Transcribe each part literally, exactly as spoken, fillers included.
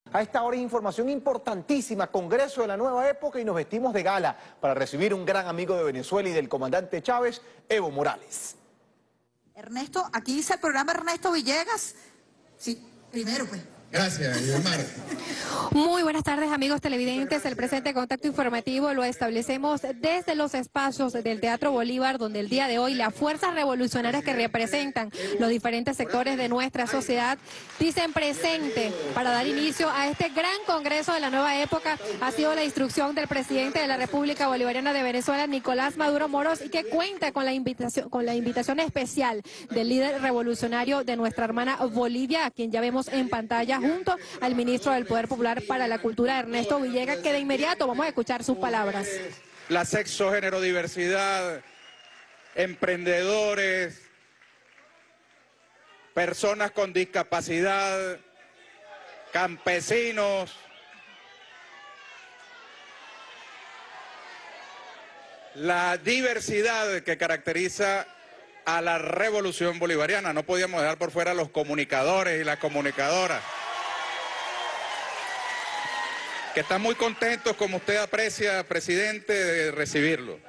A esta hora hay información importantísima, Congreso de la Nueva Época, y nos vestimos de gala para recibir un gran amigo de Venezuela y del comandante Chávez, Evo Morales. Ernesto, aquí dice el programa Ernesto Villegas. Sí, primero pues. Gracias, Guillermo. Muy buenas tardes, amigos televidentes. El presente contacto informativo lo establecemos desde los espacios del Teatro Bolívar, donde el día de hoy las fuerzas revolucionarias que representan los diferentes sectores de nuestra sociedad dicen presente para dar inicio a este gran Congreso de la Nueva Época. Ha sido la instrucción del presidente de la República Bolivariana de Venezuela, Nicolás Maduro Moros, y que cuenta con la invitación, con la invitación especial del líder revolucionario de nuestra hermana Bolivia, a quien ya vemos en pantalla, junto al ministro del Poder Popular para la Cultura, Ernesto Villegas, que de inmediato vamos a escuchar sus palabras. La sexo-género-diversidad, emprendedores, personas con discapacidad, campesinos, la diversidad que caracteriza a la revolución bolivariana. No podíamos dejar por fuera a los comunicadores y las comunicadoras, que están muy contentos, como usted aprecia, presidente, de recibirlo.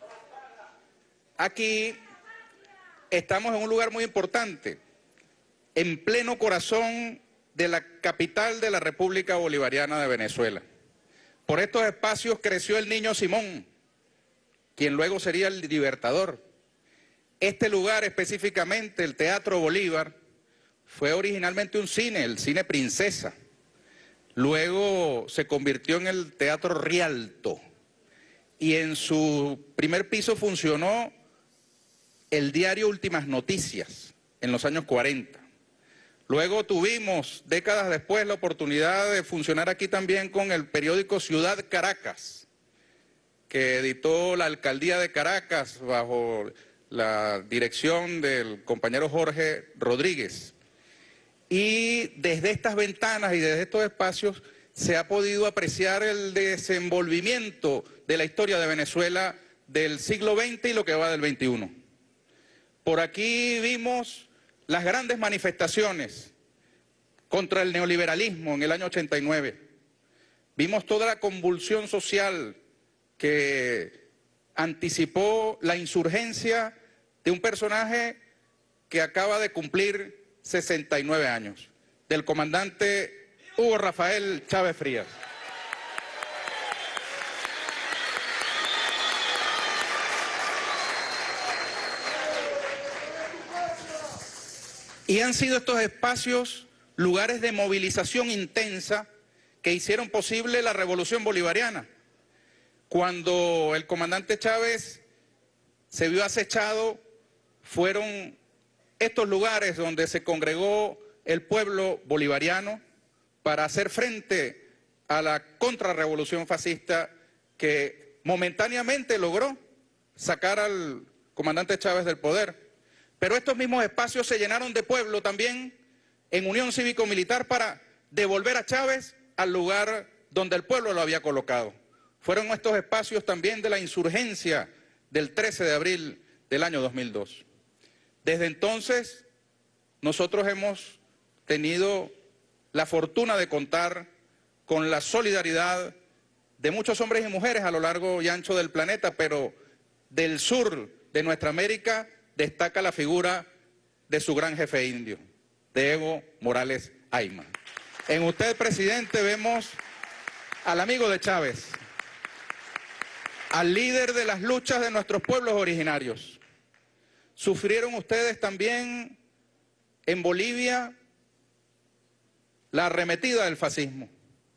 Aquí estamos en un lugar muy importante, en pleno corazón de la capital de la República Bolivariana de Venezuela. Por estos espacios creció el niño Simón, quien luego sería el libertador. Este lugar específicamente, el Teatro Bolívar, fue originalmente un cine, el Cine Princesa. Luego se convirtió en el Teatro Rialto y en su primer piso funcionó el diario Últimas Noticias en los años cuarenta. Luego tuvimos, décadas después, la oportunidad de funcionar aquí también con el periódico Ciudad Caracas, que editó la alcaldía de Caracas bajo la dirección del compañero Jorge Rodríguez. Y desde estas ventanas y desde estos espacios se ha podido apreciar el desenvolvimiento de la historia de Venezuela del siglo veinte y lo que va del veintiuno. Por aquí vimos las grandes manifestaciones contra el neoliberalismo en el año ochenta y nueve. Vimos toda la convulsión social que anticipó la insurgencia de un personaje que acaba de cumplir sesenta y nueve años, del comandante Hugo Rafael Chávez Frías. Y han sido estos espacios lugares de movilización intensa que hicieron posible la revolución bolivariana. Cuando el comandante Chávez se vio acechado, fueron estos lugares donde se congregó el pueblo bolivariano para hacer frente a la contrarrevolución fascista que momentáneamente logró sacar al comandante Chávez del poder. Pero estos mismos espacios se llenaron de pueblo también en unión cívico-militar para devolver a Chávez al lugar donde el pueblo lo había colocado. Fueron estos espacios también de la insurgencia del trece de abril del año dos mil dos. Desde entonces, nosotros hemos tenido la fortuna de contar con la solidaridad de muchos hombres y mujeres a lo largo y ancho del planeta, pero del sur de nuestra América destaca la figura de su gran jefe indio, de Evo Morales Ayma. En usted, presidente, vemos al amigo de Chávez, al líder de las luchas de nuestros pueblos originarios. ¿Sufrieron ustedes también en Bolivia la arremetida del fascismo?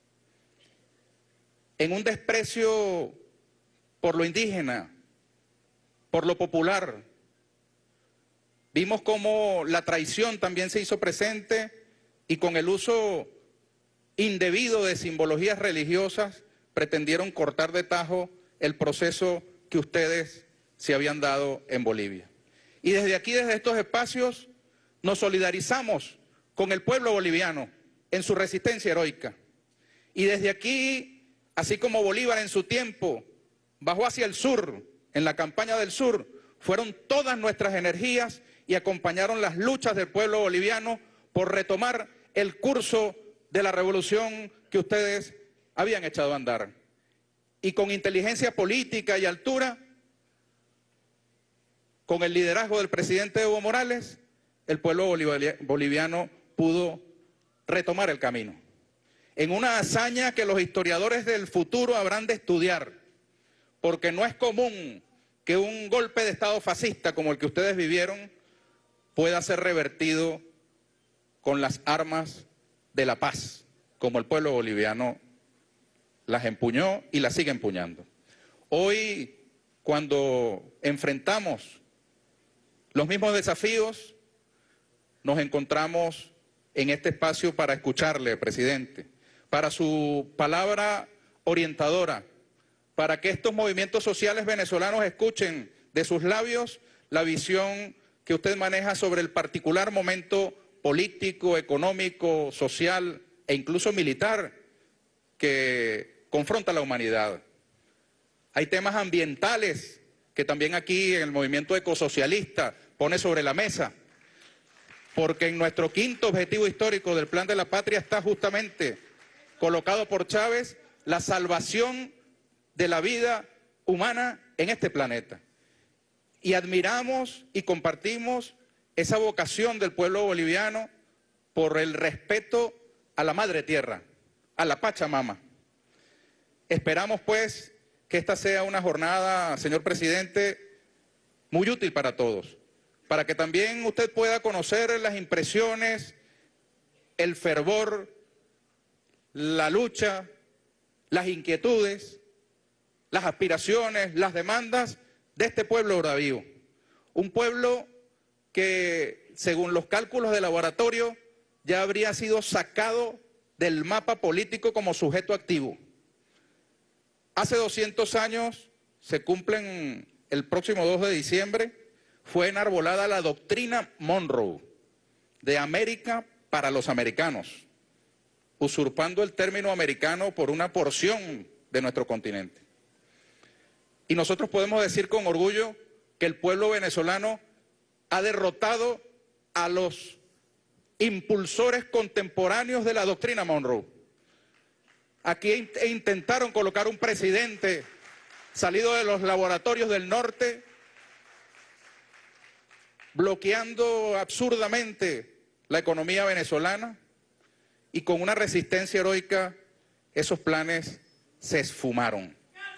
En un desprecio por lo indígena, por lo popular. Vimos cómo la traición también se hizo presente y con el uso indebido de simbologías religiosas pretendieron cortar de tajo el proceso que ustedes se habían dado en Bolivia. Y desde aquí, desde estos espacios, nos solidarizamos con el pueblo boliviano en su resistencia heroica. Y desde aquí, así como Bolívar en su tiempo bajó hacia el sur, en la campaña del sur, fueron todas nuestras energías y acompañaron las luchas del pueblo boliviano por retomar el curso de la revolución que ustedes habían echado a andar. Y con inteligencia política y altura, con el liderazgo del presidente Evo Morales, el pueblo boliviano pudo retomar el camino. En una hazaña que los historiadores del futuro habrán de estudiar, porque no es común que un golpe de Estado fascista como el que ustedes vivieron pueda ser revertido con las armas de la paz, como el pueblo boliviano las empuñó y las sigue empuñando. Hoy, cuando enfrentamos los mismos desafíos, nos encontramos en este espacio para escucharle, presidente, para su palabra orientadora, para que estos movimientos sociales venezolanos escuchen de sus labios la visión que usted maneja sobre el particular momento político, económico, social e incluso militar que confronta a la humanidad. Hay temas ambientales que también aquí en el movimiento ecosocialista pone sobre la mesa, porque en nuestro quinto objetivo histórico del Plan de la Patria está justamente colocado por Chávez la salvación de la vida humana en este planeta. Y admiramos y compartimos esa vocación del pueblo boliviano por el respeto a la madre tierra, a la Pachamama. Esperamos pues que esta sea una jornada, señor presidente, muy útil para todos, para que también usted pueda conocer las impresiones, el fervor, la lucha, las inquietudes, las aspiraciones, las demandas de este pueblo bravío. Un pueblo que, según los cálculos de laboratorio, ya habría sido sacado del mapa político como sujeto activo. Hace doscientos años, se cumplen el próximo dos de diciembre, fue enarbolada la doctrina Monroe, de América para los americanos, usurpando el término americano por una porción de nuestro continente. Y nosotros podemos decir con orgullo que el pueblo venezolano ha derrotado a los impulsores contemporáneos de la doctrina Monroe. Aquí intentaron colocar un presidente salido de los laboratorios del norte, bloqueando absurdamente la economía venezolana, y con una resistencia heroica esos planes se esfumaron.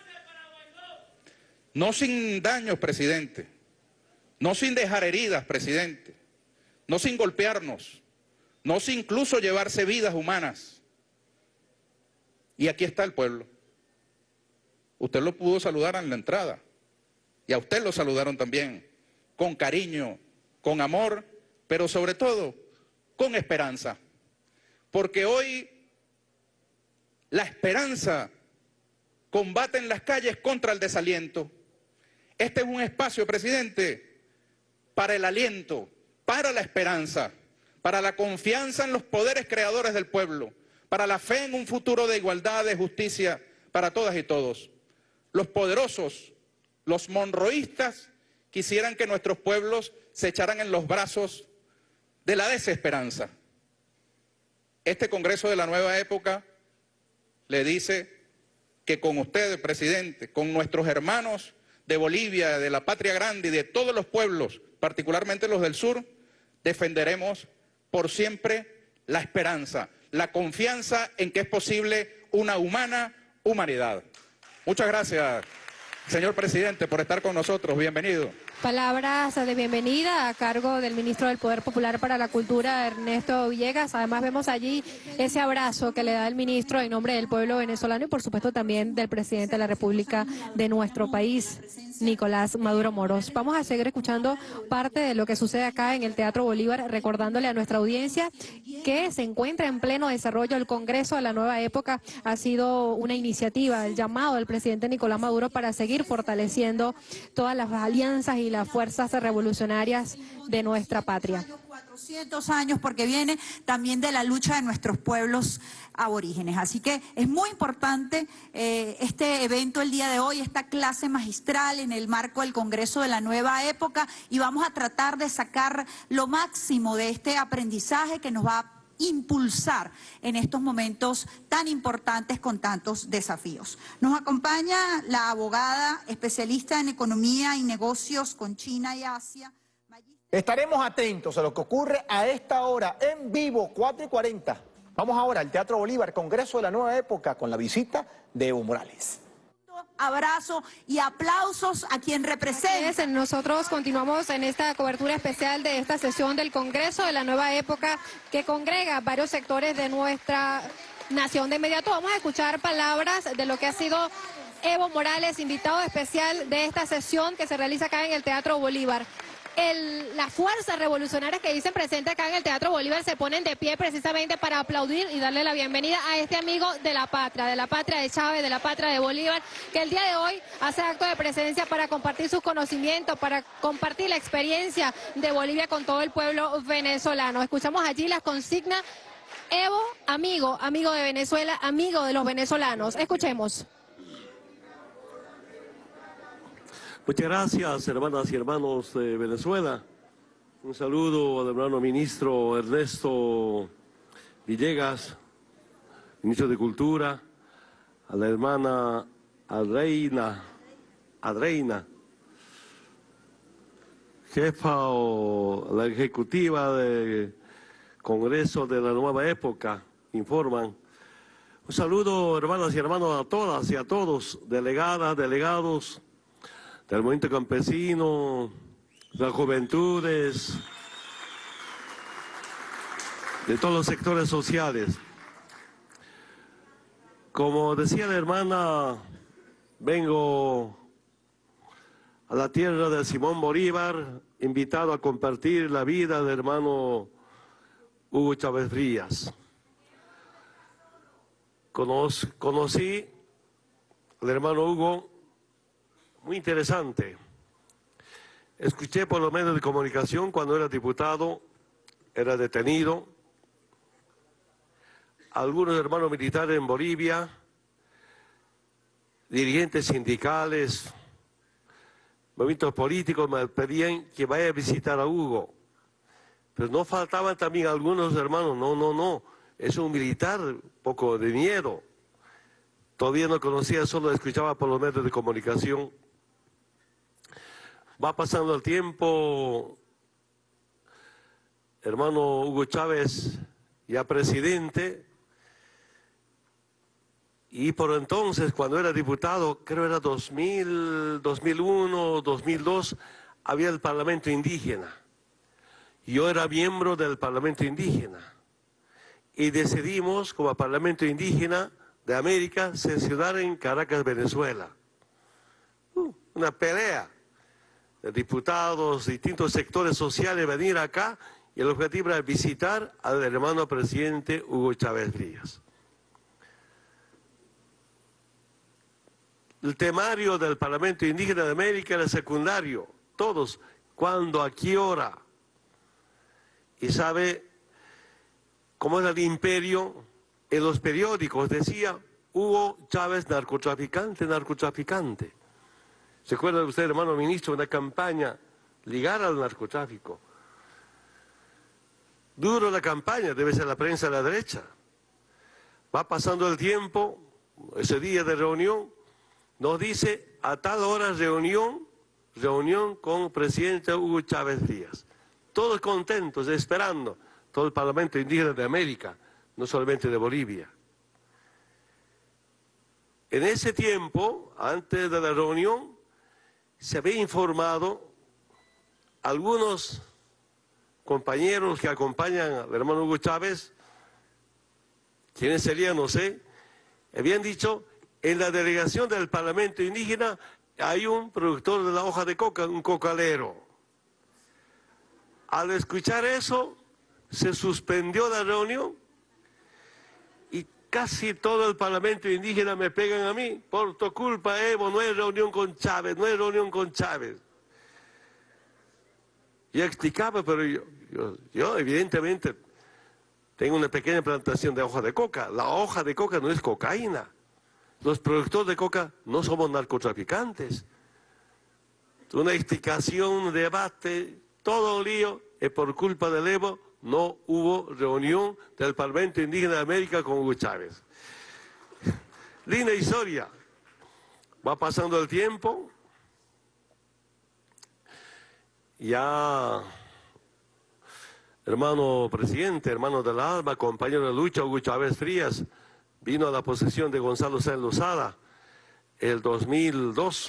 No sin daños, presidente, no sin dejar heridas, presidente, no sin golpearnos, no sin incluso llevarse vidas humanas. Y aquí está el pueblo. Usted lo pudo saludar en la entrada, y a usted lo saludaron también, con cariño, con amor, pero sobre todo con esperanza. Porque hoy la esperanza combate en las calles contra el desaliento. Este es un espacio, presidente, para el aliento, para la esperanza, para la confianza en los poderes creadores del pueblo, para la fe en un futuro de igualdad, de justicia para todas y todos. Los poderosos, los monroístas, quisieran que nuestros pueblos se echaran en los brazos de la desesperanza. Este Congreso de la Nueva Época le dice que con usted, presidente, con nuestros hermanos de Bolivia, de la Patria Grande y de todos los pueblos, particularmente los del sur, defenderemos por siempre la esperanza, la confianza en que es posible una humana humanidad. Muchas gracias, señor presidente, por estar con nosotros. Bienvenido. Palabras de bienvenida a cargo del ministro del Poder Popular para la Cultura, Ernesto Villegas. Además vemos allí ese abrazo que le da el ministro en nombre del pueblo venezolano y por supuesto también del presidente de la República de nuestro país, Nicolás Maduro Moros. Vamos a seguir escuchando parte de lo que sucede acá en el Teatro Bolívar, recordándole a nuestra audiencia que se encuentra en pleno desarrollo el Congreso de la Nueva Época. Ha sido una iniciativa, el llamado del presidente Nicolás Maduro para seguir fortaleciendo todas las alianzas y las fuerzas revolucionarias de nuestra patria. cuatrocientos años, porque viene también de la lucha de nuestros pueblos aborígenes. Así que es muy importante eh, este evento el día de hoy, esta clase magistral en el marco del Congreso de la Nueva Época, y vamos a tratar de sacar lo máximo de este aprendizaje que nos va a impulsar en estos momentos tan importantes con tantos desafíos. Nos acompaña la abogada especialista en economía y negocios con China y Asia. Estaremos atentos a lo que ocurre a esta hora en vivo, cuatro y cuarenta. Vamos ahora al Teatro Bolívar, Congreso de la Nueva Época, con la visita de Evo Morales. Abrazo y aplausos a quien representa. Es, nosotros continuamos en esta cobertura especial de esta sesión del Congreso de la Nueva Época que congrega varios sectores de nuestra nación. De inmediato vamos a escuchar palabras de lo que ha sido Evo Morales, invitado especial de esta sesión que se realiza acá en el Teatro Bolívar. El, las fuerzas revolucionarias que dicen presente acá en el Teatro Bolívar se ponen de pie precisamente para aplaudir y darle la bienvenida a este amigo de la patria, de la patria de Chávez, de la patria de Bolívar, que el día de hoy hace acto de presencia para compartir sus conocimientos, para compartir la experiencia de Bolivia con todo el pueblo venezolano. Escuchamos allí las consignas: Evo, amigo, amigo de Venezuela, amigo de los venezolanos. Escuchemos. Muchas gracias, hermanas y hermanos de Venezuela. Un saludo al hermano ministro Ernesto Villegas, ministro de Cultura, a la hermana Adreina, Adreina, jefa o la ejecutiva del Congreso de la Nueva Época, informan. Un saludo, hermanas y hermanos, a todas y a todos, delegadas, delegados del movimiento campesino, de las juventudes, de todos los sectores sociales. Como decía la hermana, vengo a la tierra de Simón Bolívar, invitado a compartir la vida del hermano Hugo Chávez Frías. Conoc- conocí al hermano Hugo, muy interesante. Escuché por los medios de comunicación cuando era diputado, era detenido. Algunos hermanos militares en Bolivia, dirigentes sindicales, movimientos políticos me pedían que vaya a visitar a Hugo. Pero no faltaban también algunos hermanos, no, no, no, es un militar, poco de miedo. Todavía no conocía, solo escuchaba por los medios de comunicación. Va pasando el tiempo, hermano Hugo Chávez, ya presidente, y por entonces, cuando era diputado, creo era dos mil, dos mil uno, dos mil dos, había el Parlamento Indígena. Yo era miembro del Parlamento Indígena y decidimos, como Parlamento Indígena de América, sesionar en Caracas, Venezuela. Uh, una pelea de diputados, distintos sectores sociales, venir acá, y el objetivo era visitar al hermano presidente Hugo Chávez Frías. El temario del Parlamento Indígena de América era secundario, todos, cuándo, a qué hora. Y sabe cómo era el imperio, en los periódicos decía Hugo Chávez narcotraficante, narcotraficante. ¿Se acuerda usted, hermano ministro, una campaña ligada al narcotráfico? Duro la campaña, debe ser la prensa de la derecha. Va pasando el tiempo, ese día de reunión, nos dice a tal hora reunión, reunión con el presidente Hugo Chávez Frías. Todos contentos, esperando, todo el Parlamento Indígena de América, no solamente de Bolivia. En ese tiempo, antes de la reunión, se había informado a algunos compañeros que acompañan al hermano Hugo Chávez, quiénes serían, no sé, habían dicho, en la delegación del Parlamento Indígena hay un productor de la hoja de coca, un cocalero. Al escuchar eso, se suspendió la reunión y casi todo el Parlamento Indígena me pegan a mí. Por tu culpa, Evo, no hay reunión con Chávez, no hay reunión con Chávez. Yo explicaba, pero yo, yo, yo evidentemente tengo una pequeña plantación de hoja de coca. La hoja de coca no es cocaína. Los productores de coca no somos narcotraficantes. Una explicación, un debate, todo lío, es por culpa del Evo, no hubo reunión del Parlamento Indígena de América con Hugo Chávez. Linda historia. Va pasando el tiempo. Ya, hermano presidente, hermano del alma, compañero de lucha, Hugo Chávez Frías, vino a la posesión de Gonzalo Sáenz Lozada el dos mil dos.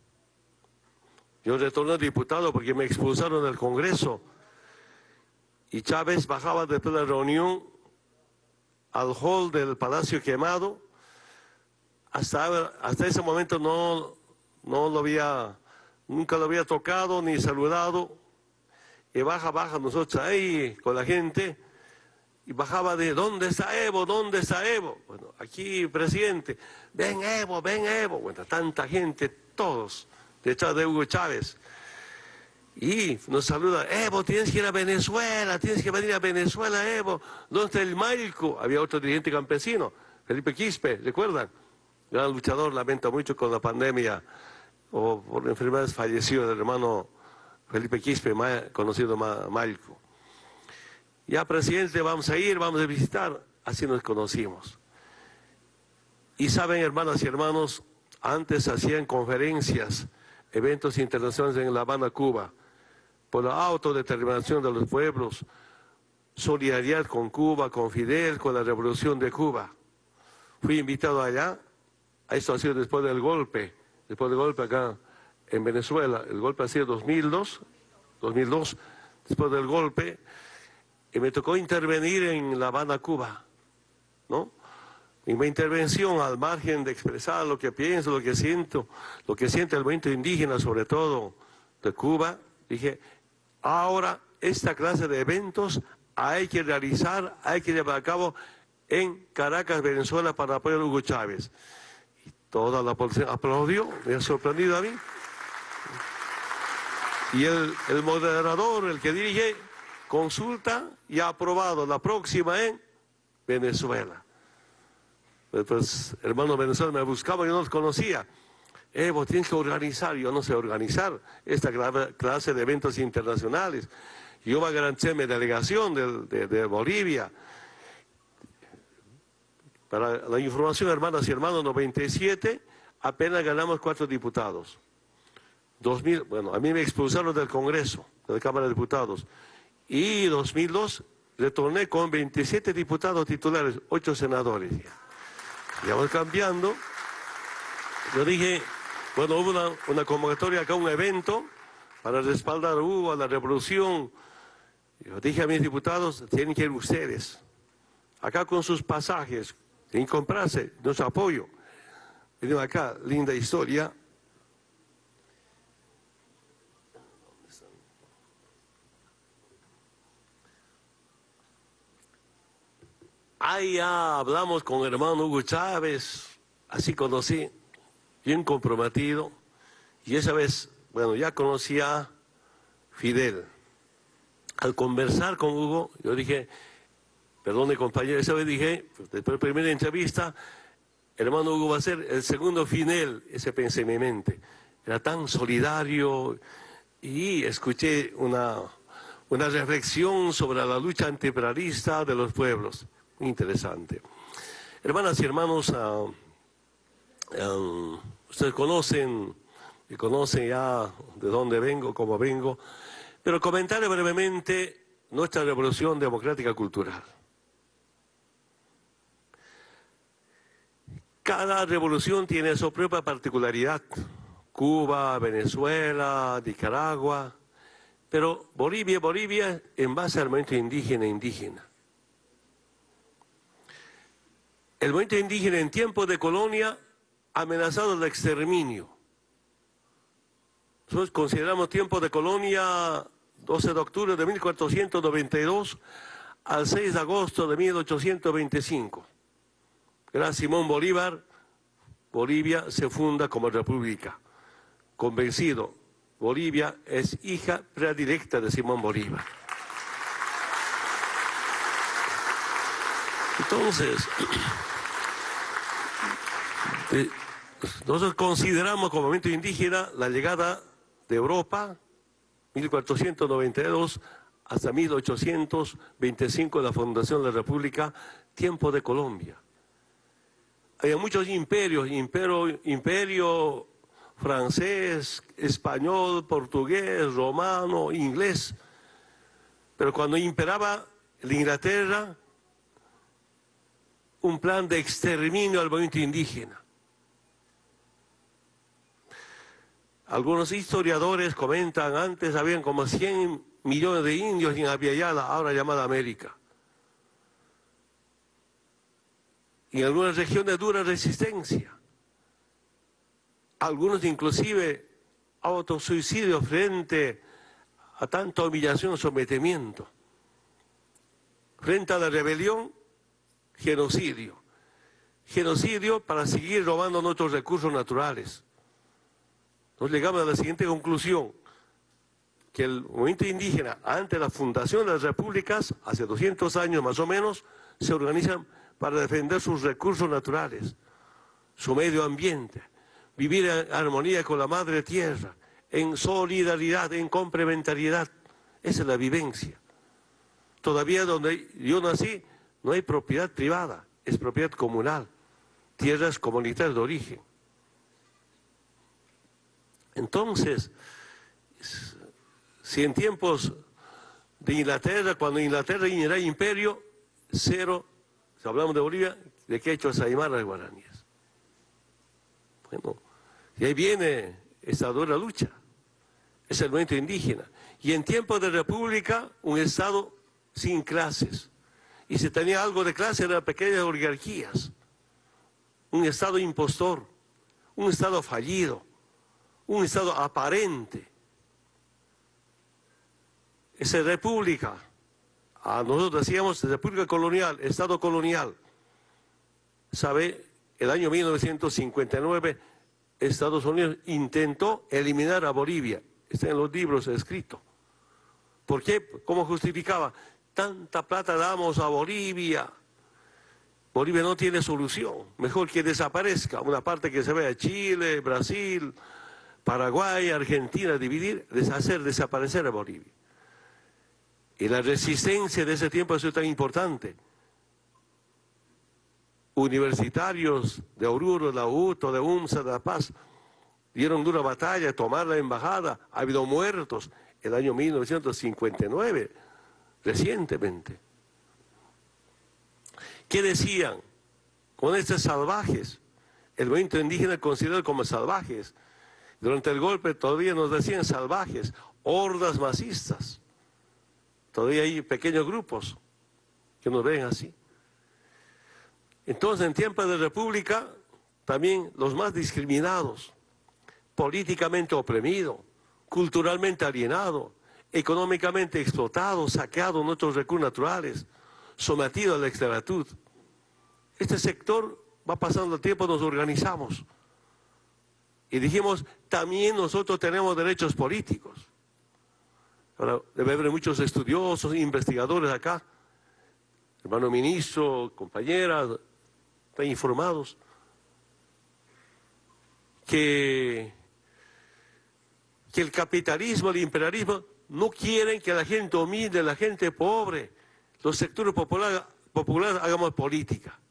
Yo retorné diputado porque me expulsaron del Congreso. Y Chávez bajaba después de la reunión al hall del Palacio Quemado. Hasta, hasta ese momento no, no lo había, nunca lo había tocado ni saludado. Y baja, baja nosotros ahí con la gente. Y bajaba de, ¿dónde está Evo? ¿Dónde está Evo? Bueno, aquí, presidente. Ven Evo, ven Evo. Bueno, tanta gente, todos detrás de Hugo Chávez. Y nos saluda, Evo, tienes que ir a Venezuela, tienes que venir a Venezuela, Evo. ¿Dónde está el Mailco? Había otro dirigente campesino, Felipe Quispe, ¿recuerdan? Gran luchador, lamento mucho con la pandemia o por enfermedades falleció el hermano Felipe Quispe, conocido como Mailco. Ya, presidente, vamos a ir, vamos a visitar. Así nos conocimos. Y saben, hermanas y hermanos, antes hacían conferencias, eventos internacionales en La Habana, Cuba, por la autodeterminación de los pueblos, solidaridad con Cuba, con Fidel, con la revolución de Cuba. Fui invitado allá, esto ha sido después del golpe, después del golpe acá en Venezuela, el golpe ha sido dos mil dos, dos mil dos, después del golpe, y me tocó intervenir en La Habana, Cuba, ¿no? En mi intervención, al margen de expresar lo que pienso, lo que siento, lo que siente el movimiento indígena, sobre todo de Cuba, dije, ahora esta clase de eventos hay que realizar, hay que llevar a cabo en Caracas, Venezuela, para apoyar a Hugo Chávez. Y toda la población aplaudió, me ha sorprendido a mí. Y el, el moderador, el que dirige, consulta y ha aprobado la próxima en Venezuela. Pues, hermano Venezuela me buscaba, yo no los conocía. Evo, tienes que organizar. Yo no sé organizar esta clase de eventos internacionales. Yo me garanticé mi delegación de, de, de Bolivia. Para la información, hermanas y hermanos, noventa y siete, apenas ganamos cuatro diputados. dos mil, bueno, a mí me expulsaron del Congreso, de la Cámara de Diputados. Y dos mil dos retorné con veintisiete diputados titulares, ocho senadores. Ya vamos cambiando. Yo dije, bueno, hubo una, una convocatoria acá, un evento para respaldar a Hugo, a la revolución. Yo dije a mis diputados, tienen que ir ustedes, acá con sus pasajes, tienen que comprarse nuestro apoyo. Miren acá, linda historia. Ahí ya hablamos con el hermano Hugo Chávez, así conocí, bien comprometido. Y esa vez, bueno, ya conocí a Fidel. Al conversar con Hugo, yo dije, perdone compañero, esa vez dije, después de la primera entrevista, el hermano Hugo va a ser el segundo Fidel, ese pensé en mi mente. Era tan solidario y escuché una, una reflexión sobre la lucha antiimperialista de los pueblos. Muy interesante. Hermanas y hermanos, uh, um, ustedes conocen, y conocen ya de dónde vengo, cómo vengo, pero comentaré brevemente nuestra revolución democrática cultural. Cada revolución tiene su propia particularidad. Cuba, Venezuela, Nicaragua, pero Bolivia, Bolivia en base al movimiento indígena, indígena. El movimiento indígena en tiempos de colonia amenazado de exterminio. Nosotros consideramos tiempos de colonia doce de octubre de mil cuatrocientos noventa y dos al seis de agosto de mil ochocientos veinticinco. Gracias a Simón Bolívar, Bolivia se funda como república. Convencido, Bolivia es hija predilecta de Simón Bolívar. Entonces, eh, nosotros consideramos como movimiento indígena la llegada de Europa, mil cuatrocientos noventa y dos, hasta mil ochocientos veinticinco, la fundación de la República, tiempo de Colombia. Había muchos imperios, imperio, imperio francés, español, portugués, romano, inglés. Pero cuando imperaba la Inglaterra, un plan de exterminio al movimiento indígena. Algunos historiadores comentan, antes habían como cien millones de indios en Abiyala, ahora llamada América. Y en algunas regiones dura resistencia. Algunos inclusive autosuicidio frente a tanta humillación y sometimiento. Frente a la rebelión, genocidio. Genocidio para seguir robando nuestros recursos naturales. Nos llegamos a la siguiente conclusión, que el movimiento indígena, antes de la fundación de las repúblicas, hace doscientos años más o menos, se organizan para defender sus recursos naturales, su medio ambiente, vivir en armonía con la madre tierra, en solidaridad, en complementariedad. Esa es la vivencia. Todavía donde yo nací no hay propiedad privada, es propiedad comunal, tierras comunitarias de origen. Entonces, si en tiempos de Inglaterra, cuando Inglaterra era imperio, cero, si hablamos de Bolivia, ¿de qué ha hecho Aymara de guaraníes? Bueno, y ahí viene esa dura lucha, es el movimiento indígena. Y en tiempos de república, un Estado sin clases. Y si tenía algo de clase, eran pequeñas oligarquías. Un Estado impostor, un Estado fallido, un Estado aparente. Esa república, a nosotros decíamos república colonial, Estado colonial. ¿Sabe? El año mil novecientos cincuenta y nueve, Estados Unidos intentó eliminar a Bolivia. Está en los libros escrito. ¿Por qué? ¿Cómo justificaba? Tanta plata damos a Bolivia. Bolivia no tiene solución. Mejor que desaparezca. Una parte que se vea Chile, Brasil, Paraguay, Argentina, dividir, hacer desaparecer a Bolivia. Y la resistencia de ese tiempo ha sido tan importante. Universitarios de Oruro, de la U T O, de UNSA, de La Paz, dieron dura batalla, tomar la embajada, ha habido muertos el año mil novecientos cincuenta y nueve, recientemente. ¿Qué decían? Con estos salvajes, el movimiento indígena considerado como salvajes. Durante el golpe todavía nos decían salvajes, hordas masistas. Todavía hay pequeños grupos que nos ven así. Entonces, en tiempos de república, también los más discriminados, políticamente oprimidos, culturalmente alienados, económicamente explotados, saqueados nuestros recursos naturales, sometidos a la esclavitud. Este sector va pasando el tiempo, nos organizamos. Y dijimos, también nosotros tenemos derechos políticos. Ahora, debe haber muchos estudiosos, investigadores acá, hermano ministro, compañeras, están informados, que, que el capitalismo, el imperialismo, no quieren que la gente humilde, la gente pobre, los sectores populares, populares hagamos política.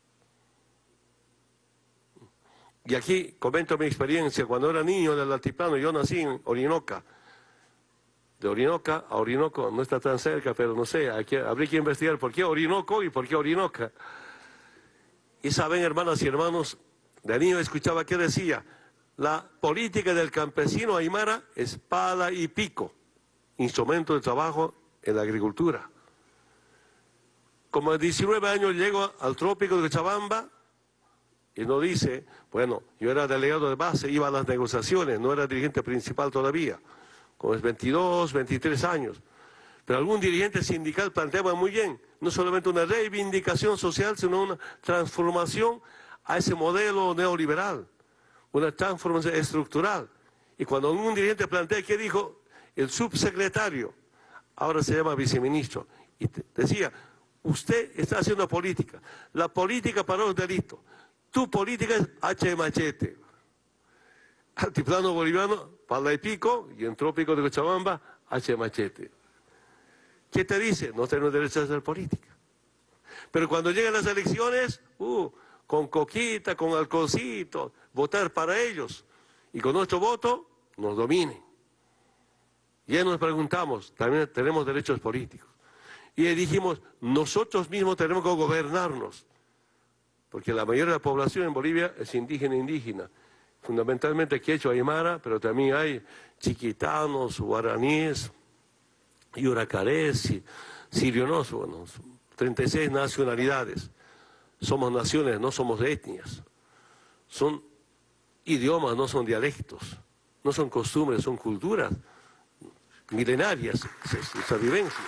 Y aquí comento mi experiencia, cuando era niño del altiplano, yo nací en Orinoca. De Orinoca a Orinoco, no está tan cerca, pero no sé, hay que, habría que investigar por qué Orinoco y por qué Orinoca. Y saben, hermanas y hermanos, de niño escuchaba que decía, la política del campesino aymara es pala y pico, instrumento de trabajo en la agricultura. Como a diecinueve años llego al trópico de Cochabamba, y no dice, bueno, yo era delegado de base, iba a las negociaciones, no era dirigente principal todavía, con los veintidós, veintitrés años. Pero algún dirigente sindical planteaba muy bien, no solamente una reivindicación social, sino una transformación a ese modelo neoliberal, una transformación estructural. Y cuando algún dirigente plantea, ¿qué dijo? El subsecretario, ahora se llama viceministro, y decía, usted está haciendo política, la política para los delitos. Tu política es H machete. Altiplano boliviano, pala y pico, y en trópico de Cochabamba, H machete. ¿Qué te dice? No tenemos derecho a hacer política. Pero cuando llegan las elecciones, uh, con coquita, con alcoholcito, votar para ellos. Y con nuestro voto nos dominen. Y ya nos preguntamos, también tenemos derechos políticos. Y dijimos, nosotros mismos tenemos que gobernarnos. Porque la mayoría de la población en Bolivia es indígena indígena. Fundamentalmente quechua aymara, pero también hay chiquitanos, guaraníes, yuracarés, sirionos, bueno, treinta y seis nacionalidades. Somos naciones, no somos etnias. Son idiomas, no son dialectos. No son costumbres, son culturas milenarias, esa vivencia.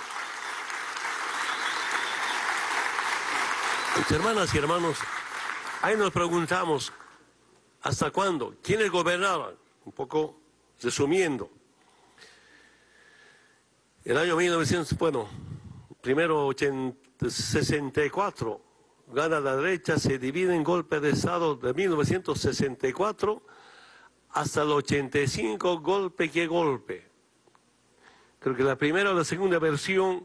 Mis hermanas y hermanos, ahí nos preguntamos, ¿hasta cuándo? ¿Quiénes gobernaban? Un poco resumiendo. El año mil novecientos, bueno, primero ochenta, sesenta y cuatro, gana la derecha, se divide en golpe de Estado de mil novecientos sesenta y cuatro hasta el ochenta y cinco, golpe que golpe. Creo que la primera o la segunda versión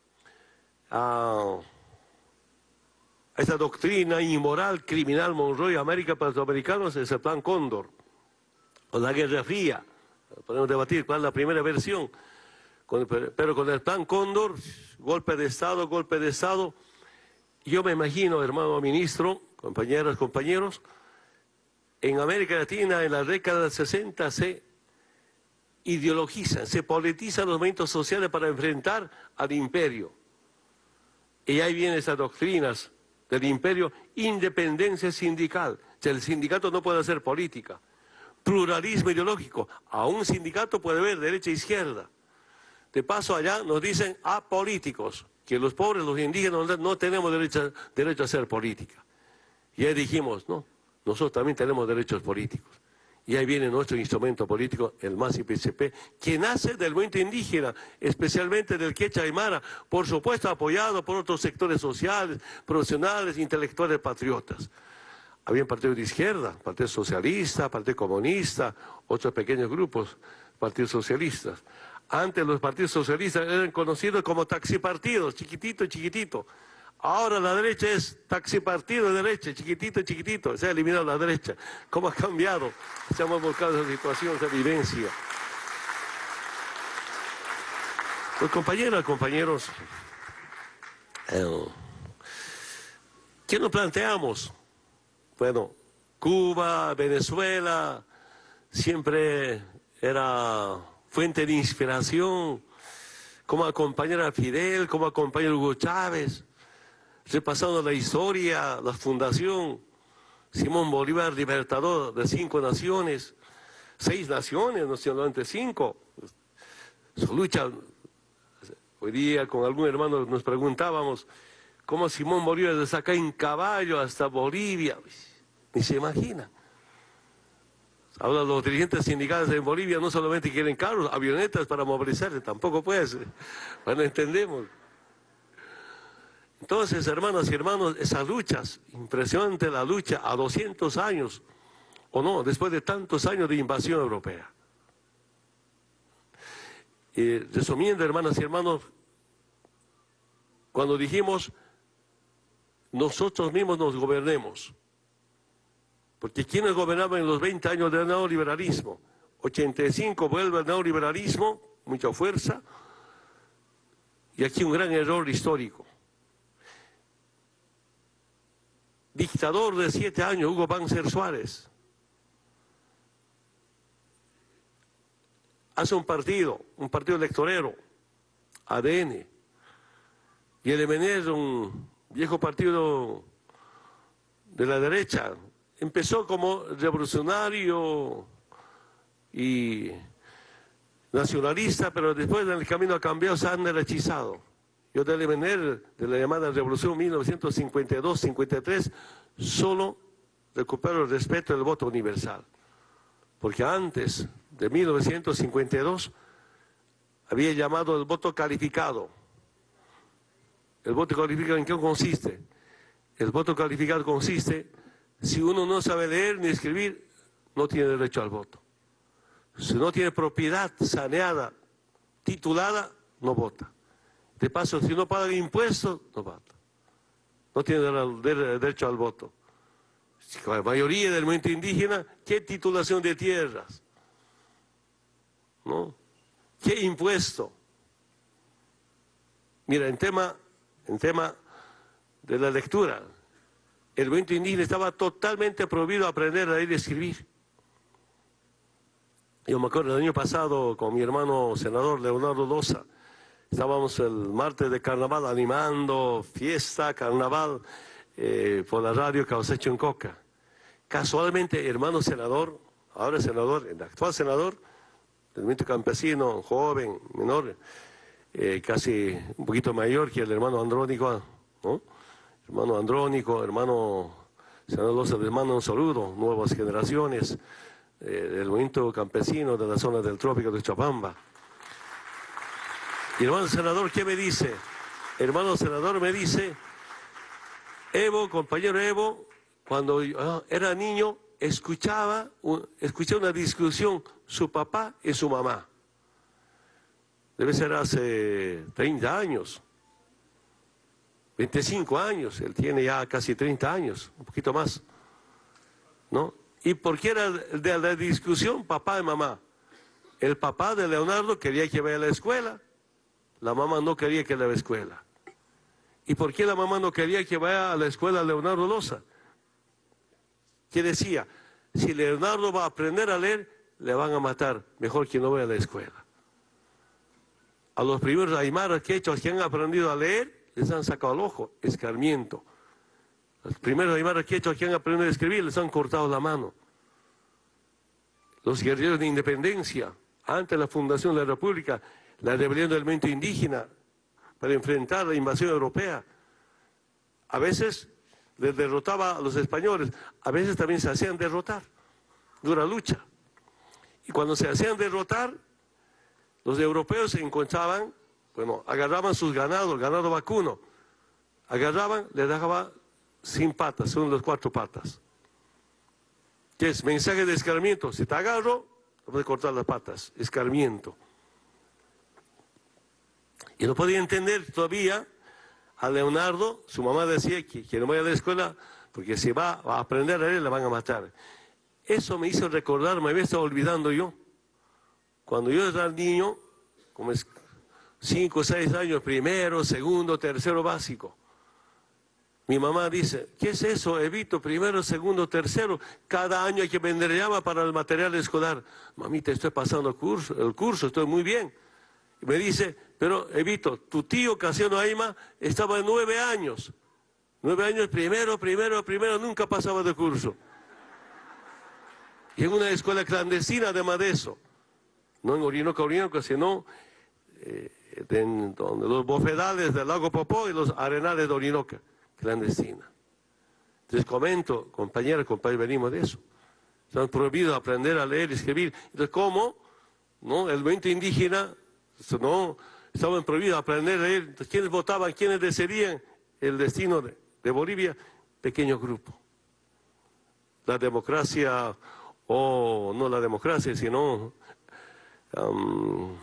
a esa doctrina inmoral, criminal, Monroe, América para los americanos, es el Plan Cóndor, o la Guerra Fría. Podemos debatir cuál es la primera versión, pero con el Plan Cóndor, golpe de Estado, golpe de Estado. Yo me imagino, hermano ministro, compañeras, compañeros, en América Latina en la década del sesenta se ideologizan, se politizan los movimientos sociales para enfrentar al imperio. Y ahí vienen esas doctrinas del imperio, independencia sindical. O sea, el sindicato no puede hacer política. Pluralismo ideológico. A un sindicato puede haber derecha e izquierda. De paso allá nos dicen apolíticos, que los pobres, los indígenas, no tenemos derecho, derecho a hacer política. Y ahí dijimos, no, nosotros también tenemos derechos políticos. Y ahí viene nuestro instrumento político, el M A S I P C P, que nace del movimiento indígena, especialmente del quechua aymara, por supuesto apoyado por otros sectores sociales, profesionales, intelectuales, patriotas. Había partidos de izquierda, Partido Socialista, Partido Comunista, otros pequeños grupos, partidos socialistas. Antes los partidos socialistas eran conocidos como taxipartidos, chiquitito, chiquitito. Ahora la derecha es taxipartido de derecha, chiquitito, chiquitito. Se ha eliminado la derecha. ¿Cómo ha cambiado? Se hemos buscado esa situación, esa vivencia. Pues compañeras, compañeros, eh, ¿qué nos planteamos? Bueno, Cuba, Venezuela, siempre era fuente de inspiración. Cómo acompañar a Fidel, cómo acompañar a Hugo Chávez. Repasando la historia, la fundación, Simón Bolívar, libertador de cinco naciones, seis naciones, no solamente cinco. Su lucha, hoy día con algún hermano nos preguntábamos, ¿cómo Simón Bolívar de sacar en caballo hasta Bolivia? Ni se imagina. Ahora los dirigentes sindicales en Bolivia no solamente quieren carros, avionetas para movilizarse, tampoco puede ser. Bueno, entendemos. Entonces, hermanas y hermanos, esas luchas, impresionante la lucha a doscientos años, o no, después de tantos años de invasión europea. Y resumiendo, hermanas y hermanos, cuando dijimos, nosotros mismos nos gobernemos, porque quienes gobernaban en los veinte años del neoliberalismo, ochenta y cinco vuelve el neoliberalismo, mucha fuerza, y aquí un gran error histórico. Dictador de siete años, Hugo Banzer Suárez, hace un partido, un partido electorero, A D N, y el M N es un viejo partido de la derecha. Empezó como revolucionario y nacionalista, pero después en el camino ha cambiado, se han derechizado. Yo del M N R, de la llamada Revolución mil novecientos cincuenta y dos cincuenta y tres, solo recupero el respeto del voto universal. Porque antes de mil novecientos cincuenta y dos había llamado el voto calificado. ¿El voto calificado en qué consiste? El voto calificado consiste, si uno no sabe leer ni escribir, no tiene derecho al voto. Si no tiene propiedad saneada, titulada, no vota. De paso, si no pagan impuestos, no vota. No tienen derecho al voto. La mayoría del movimiento indígena, ¿qué titulación de tierras? ¿No? ¿Qué impuesto? Mira, en tema, en tema de la lectura, el movimiento indígena estaba totalmente prohibido aprender a leer y escribir. Yo me acuerdo el año pasado con mi hermano senador Leonardo Loza, estábamos el martes de carnaval animando fiesta, carnaval, eh, por la radio Causecho en Coca. Casualmente, hermano senador, ahora senador, el actual senador del movimiento campesino, joven, menor, eh, casi un poquito mayor que el hermano Andrónico, ¿no? Hermano Andrónico, hermano senador Loza, les mando un saludo, nuevas generaciones eh, del movimiento campesino de la zona del trópico de Chabamba. Y hermano senador, ¿qué me dice? Hermano senador me dice, Evo, compañero Evo, cuando yo era niño, escuchaba, escuché una discusión, su papá y su mamá. Debe ser hace treinta años, veinticinco años, él tiene ya casi treinta años, un poquito más, ¿no? ¿Y por qué era de la discusión papá y mamá? El papá de Leonardo quería que vaya a la escuela, la mamá no quería que vaya a la escuela. ¿Y por qué la mamá no quería que vaya a la escuela Leonardo Loza? Que decía, si Leonardo va a aprender a leer, le van a matar, mejor que no vaya a la escuela. A los primeros aymaras quechuas que han aprendido a leer, les han sacado el ojo, escarmiento. Los primeros aymaras quechuas que han aprendido a escribir, les han cortado la mano. Los guerreros de independencia, antes de la fundación de la República, la rebelión del movimiento indígena, para enfrentar la invasión europea, a veces les derrotaba a los españoles, a veces también se hacían derrotar, dura lucha. Y cuando se hacían derrotar, los europeos se encontraban, bueno, agarraban sus ganados, el ganado vacuno, agarraban, les dejaban sin patas, son las cuatro patas. ¿Qué es? Mensaje de escarmiento, si te agarro, te voy a cortar las patas, escarmiento. Y no podía entender todavía a Leonardo, su mamá decía que, que no vaya a la escuela porque si va a aprender a leer le van a matar. Eso me hizo recordar, me había estado olvidando yo. Cuando yo era niño, como es cinco o seis años, primero, segundo, tercero básico, mi mamá dice, ¿qué es eso, Evito? Primero, segundo, tercero, cada año hay que vender llama para el material escolar. Mamita, estoy pasando el curso, el curso, estoy muy bien. Y me dice, pero Evito, tu tío Casiano Ayma estaba en nueve años. Nueve años, primero, primero, primero, nunca pasaba de curso. Y en una escuela clandestina además de eso. No en Orinoco, Orinoco, sino eh, en, donde los bofedales del lago Popó y los arenales de Orinoco, clandestina. Les comento, compañeros, compañeros, venimos de eso. Se han prohibido aprender a leer y escribir. Entonces, ¿cómo? ¿No? El movimiento indígena, no, estaban prohibidos aprender a leer. Entonces, ¿quiénes votaban? ¿Quiénes decidían el destino de, de Bolivia? Pequeño grupo. La democracia, o no la democracia, sino um,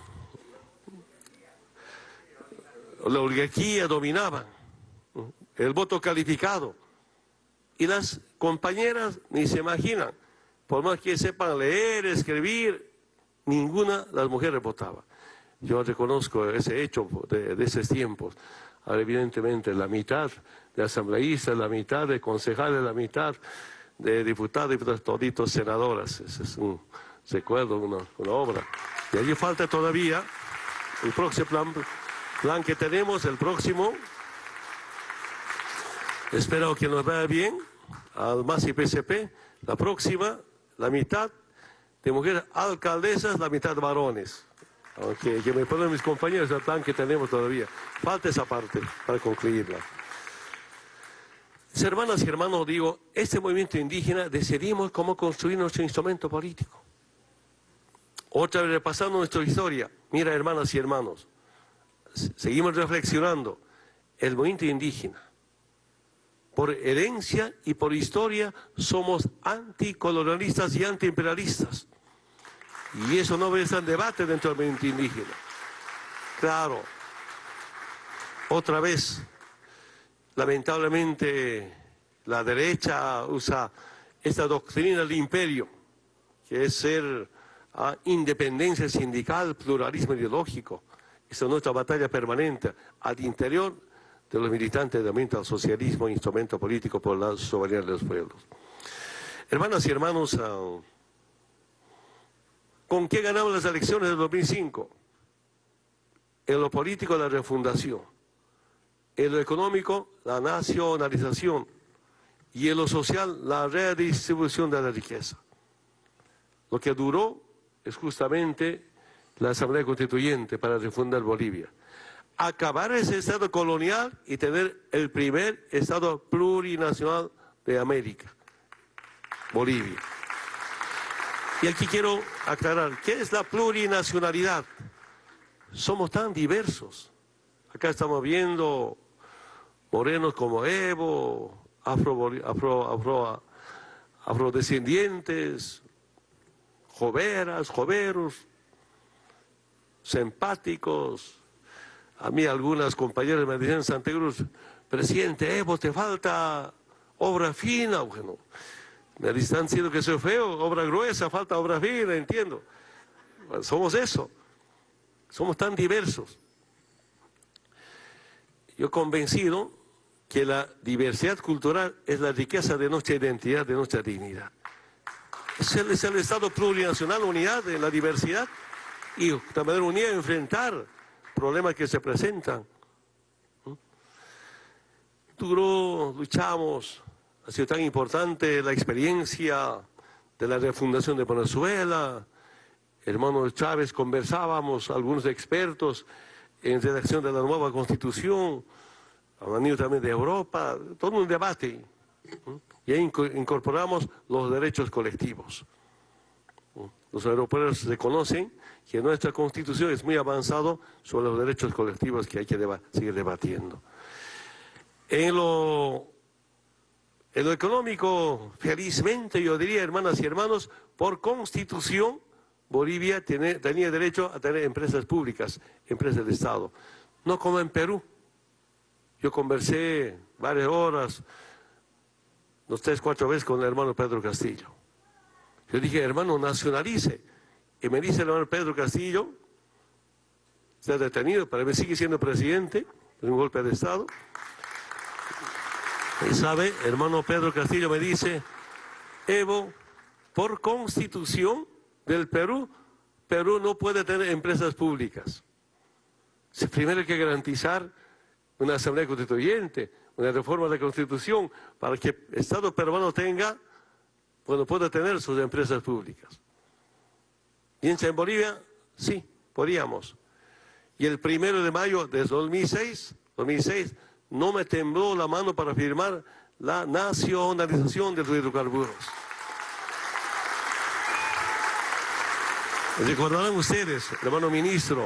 la oligarquía dominaban, el voto calificado. Y las compañeras ni se imaginan, por más que sepan leer, escribir, ninguna de las mujeres votaba. Yo reconozco ese hecho de, de esos tiempos. Ahora, evidentemente, la mitad de asambleístas, la mitad de concejales, la mitad de diputados, diputados, toditos senadoras. Ese es un recuerdo, una, una obra. Y allí falta todavía el próximo plan, plan que tenemos, el próximo. Espero que nos vaya bien, al M A S y P C P. La próxima, la mitad de mujeres alcaldesas, la mitad varones. Aunque que me ponen mis compañeros el plan que tenemos todavía. Falta esa parte para concluirla. Hermanas y hermanos, digo, este movimiento indígena decidimos cómo construir nuestro instrumento político. Otra vez repasando nuestra historia. Mira, hermanas y hermanos, seguimos reflexionando. El movimiento indígena, por herencia y por historia, somos anticolonialistas y antiimperialistas. Y eso no va a estar en debate dentro del movimiento indígena. Claro, otra vez, lamentablemente, la derecha usa esta doctrina del imperio, que es ser ah, independencia sindical, pluralismo ideológico. Esa es nuestra batalla permanente al interior de los militantes de movimiento al socialismo, instrumento político por la soberanía de los pueblos. Hermanas y hermanos, uh, ¿con qué ganamos las elecciones del dos mil cinco? En lo político, la refundación. En lo económico, la nacionalización. Y en lo social, la redistribución de la riqueza. Lo que duró es justamente la Asamblea Constituyente para refundar Bolivia. Acabar ese Estado colonial y tener el primer Estado plurinacional de América, Bolivia. Y aquí quiero aclarar, ¿qué es la plurinacionalidad? Somos tan diversos. Acá estamos viendo morenos como Evo, afro, afro, afro, afrodescendientes, joveras, joveros, simpáticos. A mí algunas compañeras me decían, Santa Cruz, presidente Evo, te falta obra fina. Bueno, me están diciendo que soy feo, obra gruesa, falta obra fina, entiendo. Bueno, somos eso, somos tan diversos. Yo convencido que la diversidad cultural es la riqueza de nuestra identidad, de nuestra dignidad. Es el, es el Estado plurinacional, unidad en la diversidad y de manera unida enfrentar problemas que se presentan. Duró, luchamos, ha sido tan importante la experiencia de la refundación de Venezuela. Hermano Chávez, conversábamos, algunos expertos en redacción de la nueva Constitución, han venido también de Europa, todo un debate. Y ahí incorporamos los derechos colectivos. Los europeos reconocen que nuestra Constitución es muy avanzado sobre los derechos colectivos que hay que deba seguir debatiendo. En lo, en lo económico, felizmente yo diría, hermanas y hermanos, por Constitución, Bolivia tiene, tenía derecho a tener empresas públicas, empresas de Estado. No como en Perú. Yo conversé varias horas, dos, tres, cuatro veces con el hermano Pedro Castillo. Yo dije, hermano, nacionalice. Y me dice el hermano Pedro Castillo, está detenido, para mí sigue siendo presidente, de un golpe de Estado. Y sabe, hermano Pedro Castillo me dice, Evo, por Constitución del Perú, Perú no puede tener empresas públicas. Primero hay que garantizar una asamblea constituyente, una reforma de la Constitución, para que el Estado peruano tenga, bueno, pueda tener sus empresas públicas. ¿Piensa en Bolivia? Sí, podíamos. Y el primero de mayo de dos mil seis, dos mil seis, no me tembló la mano para firmar la nacionalización de los hidrocarburos. Recordarán ustedes, hermano ministro,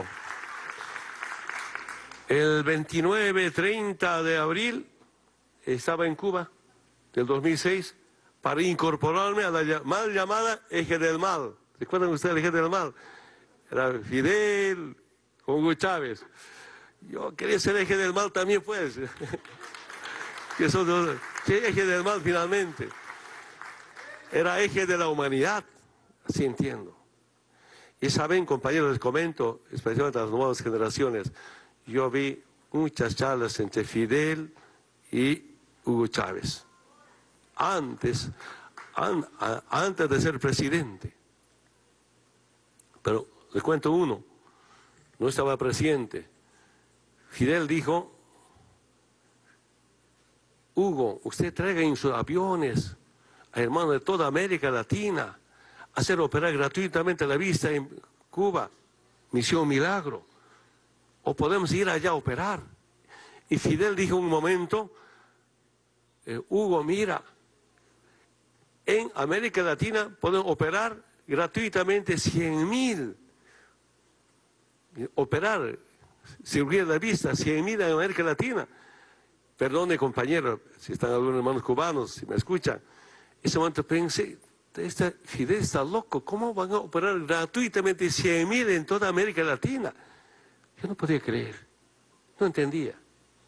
el veintinueve, treinta de abril estaba en Cuba, del dos mil seis, para incorporarme a la mal llamada Eje del Mal. ¿Recuerdan ustedes el Eje del Mal? Era Fidel con Hugo Chávez. Yo quería ser Eje del Mal también, pues. ¿Qué Eje del Mal finalmente? Era Eje de la humanidad, así entiendo. Y saben, compañeros, les comento, especialmente a las nuevas generaciones, yo vi muchas charlas entre Fidel y Hugo Chávez, antes, an, a, antes de ser presidente. Pero les cuento uno, no estaba presidente. Fidel dijo, Hugo, usted traiga en sus aviones a hermanos de toda América Latina, hacer operar gratuitamente la vista en Cuba, Misión Milagro, o podemos ir allá a operar. Y Fidel dijo un momento, eh, Hugo, mira, en América Latina podemos operar gratuitamente cien mil, operar cirugía de la vista, cien mil en América Latina. Perdone, compañero, si están algunos hermanos cubanos, si me escuchan. En ese momento pensé, Este Fidel está loco, ¿cómo van a operar gratuitamente cien mil en toda América Latina? Yo no podía creer, no entendía.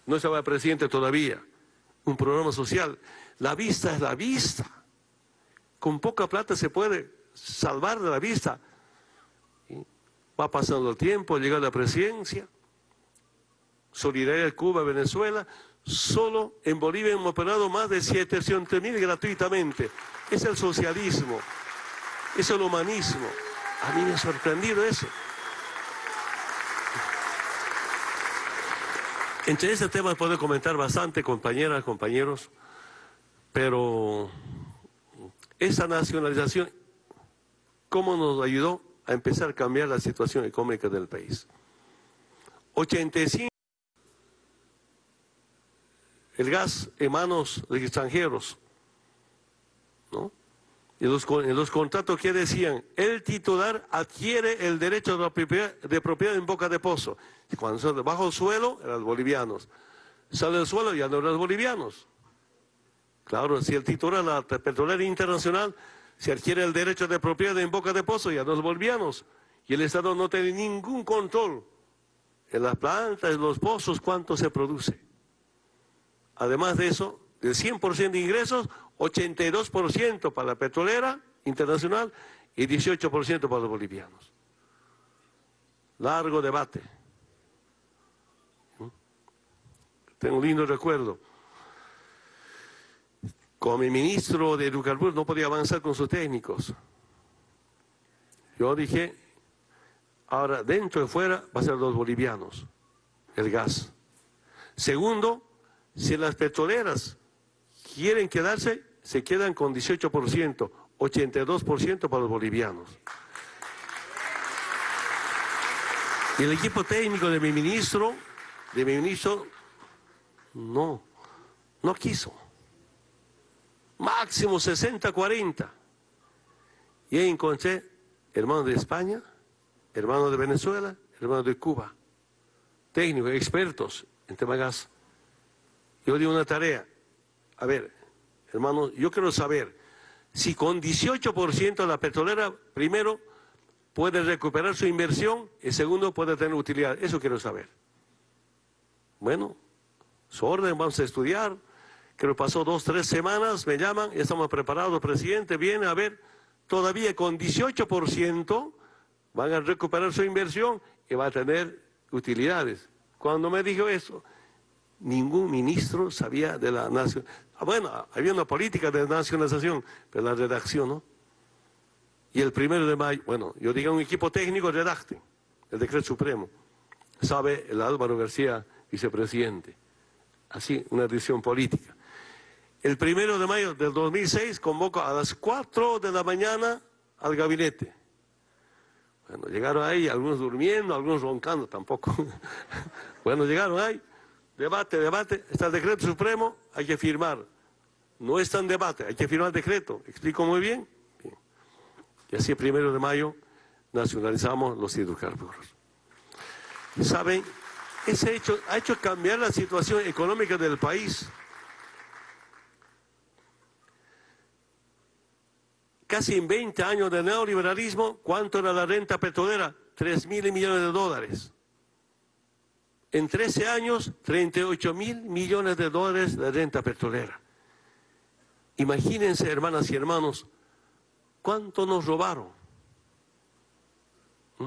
no estaba presidente todavía, un programa social. La vista es la vista. Con poca plata se puede salvar de la vista. Va pasando el tiempo, llega la presidencia, Solidaridad Cuba, Venezuela, solo en Bolivia hemos operado más de setecientos mil gratuitamente. Es el socialismo, es el humanismo. A mí me ha sorprendido eso. Entre este tema puedo comentar bastante, compañeras, compañeros, pero esa nacionalización, ¿cómo nos ayudó a empezar a cambiar la situación económica del país? ochenta y cinco, el gas en manos de extranjeros, ¿no? Y los, en los contratos que decían, el titular adquiere el derecho de propiedad, de propiedad en boca de pozo. Y cuando sale bajo el suelo, eran los bolivianos. Sale del suelo, ya no eran los bolivianos. Claro, si el titular de la petrolera internacional se adquiere el derecho de propiedad en boca de pozo, ya no los bolivianos. Y el Estado no tiene ningún control en las plantas, en los pozos, cuánto se produce. Además de eso, del cien por ciento de ingresos, ochenta y dos por ciento para la petrolera internacional y dieciocho por ciento para los bolivianos. Largo debate. Tengo un lindo recuerdo. Como ministro de hidrocarburos no podía avanzar con sus técnicos. Yo dije, ahora dentro y fuera va a ser los bolivianos, el gas. Segundo, si las petroleras quieren quedarse, se quedan con dieciocho por ciento, ochenta y dos por ciento para los bolivianos. Y el equipo técnico de mi ministro, de mi ministro, no, no quiso. Máximo sesenta cuarenta. Y ahí encontré hermanos de España, hermanos de Venezuela, hermanos de Cuba, técnicos, expertos en tema gas. Yo di una tarea. A ver, hermanos, yo quiero saber si con dieciocho por ciento la petrolera, primero, puede recuperar su inversión y segundo, puede tener utilidad. Eso quiero saber. Bueno, su orden, vamos a estudiar. Creo que pasó dos, tres semanas, me llaman, ya estamos preparados, presidente, viene a ver, todavía con dieciocho por ciento van a recuperar su inversión y va a tener utilidades. Cuando me dijo eso, ningún ministro sabía de la nación. Ah, bueno, había una política de nacionalización, pero la redacción, ¿no? Y el primero de mayo, bueno, yo digo a un equipo técnico, redacten el decreto supremo. Sabe el Álvaro García, vicepresidente. Así, una decisión política. El primero de mayo del dos mil seis convoco a las cuatro de la mañana al gabinete. Bueno, llegaron ahí, algunos durmiendo, algunos roncando, tampoco. Bueno, llegaron ahí, debate, debate, está el decreto supremo, hay que firmar. No está en debate, hay que firmar el decreto. ¿Explico muy bien? Bien. Y así el primero de mayo nacionalizamos los hidrocarburos. ¿Saben? Ese hecho ha hecho cambiar la situación económica del país. Casi en veinte años de neoliberalismo, ¿cuánto era la renta petrolera? tres mil millones de dólares. En trece años, treinta y ocho mil millones de dólares de renta petrolera. Imagínense, hermanas y hermanos, ¿cuánto nos robaron? ¿Mm?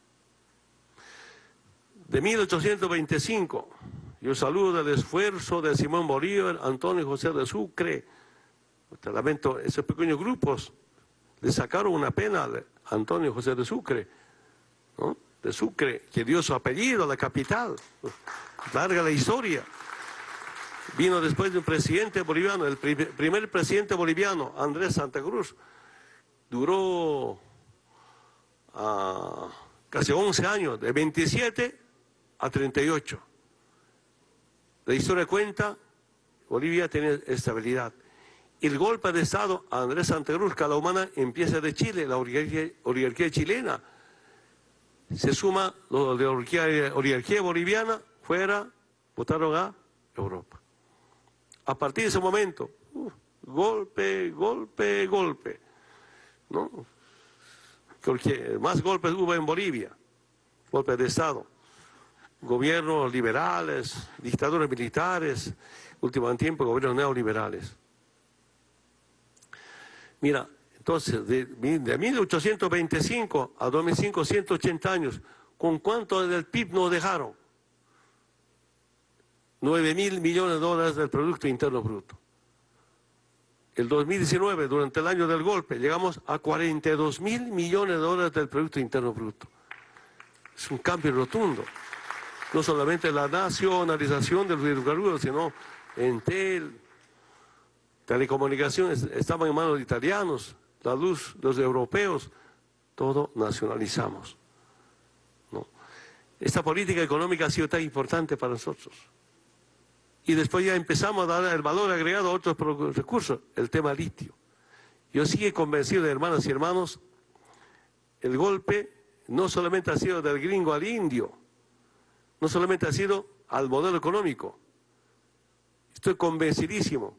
De mil ochocientos veinticinco, yo saludo el esfuerzo de Simón Bolívar, Antonio José de Sucre. Te lamento, esos pequeños grupos le sacaron una pena a Antonio José de Sucre, ¿no? De Sucre, que dio su apellido a la capital. Larga la historia. Vino después de un presidente boliviano, el primer, primer presidente boliviano, Andrés Santa Cruz, duró uh, casi once años, de veintisiete a treinta y ocho. La historia cuenta, Bolivia tiene estabilidad. El golpe de Estado a Andrés Santa Cruz, Calahumana, empieza de Chile, la oligarquía, oligarquía chilena. Se suma lo de la oligarquía, oligarquía boliviana, fuera, votaron a Europa. A partir de ese momento, uh, golpe, golpe, golpe, ¿no? Porque más golpes hubo en Bolivia, golpe de Estado. gobiernos liberales, dictaduras militares, último tiempo gobiernos neoliberales. Mira, entonces, de, de mil ochocientos veinticinco a dos mil cinco, ciento ochenta años, ¿con cuánto del P I B nos dejaron? nueve mil millones de dólares del Producto Interno Bruto. El dos mil diecinueve, durante el año del golpe, llegamos a cuarenta y dos mil millones de dólares del Producto Interno Bruto. Es un cambio rotundo. No solamente la nacionalización de los hidrocarburos, sino Entel, telecomunicaciones, estaban en manos de italianos, la luz, los europeos, todo nacionalizamos, ¿no? Esta política económica ha sido tan importante para nosotros. Y después ya empezamos a dar el valor agregado a otros recursos, el tema litio. Yo sigo convencido, de hermanas y hermanos, el golpe no solamente ha sido del gringo al indio, no solamente ha sido al modelo económico. Estoy convencidísimo.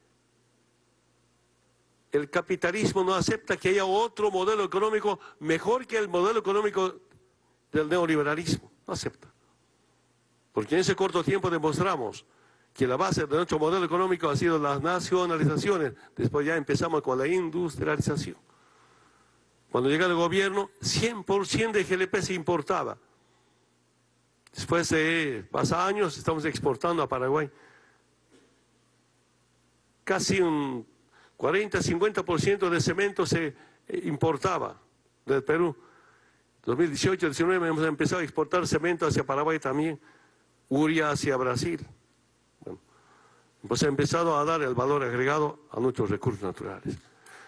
El capitalismo no acepta que haya otro modelo económico mejor que el modelo económico del neoliberalismo. No acepta. Porque en ese corto tiempo demostramos que la base de nuestro modelo económico ha sido las nacionalizaciones. Después ya empezamos con la industrialización. Cuando llega el gobierno, cien por ciento de G L P se importaba. Después de pasados años, estamos exportando a Paraguay. Casi un cuarenta a cincuenta por ciento de cemento se importaba del Perú. dos mil dieciocho, diecinueve hemos empezado a exportar cemento hacia Paraguay también, urea hacia Brasil. Bueno, pues ha empezado a dar el valor agregado a nuestros recursos naturales.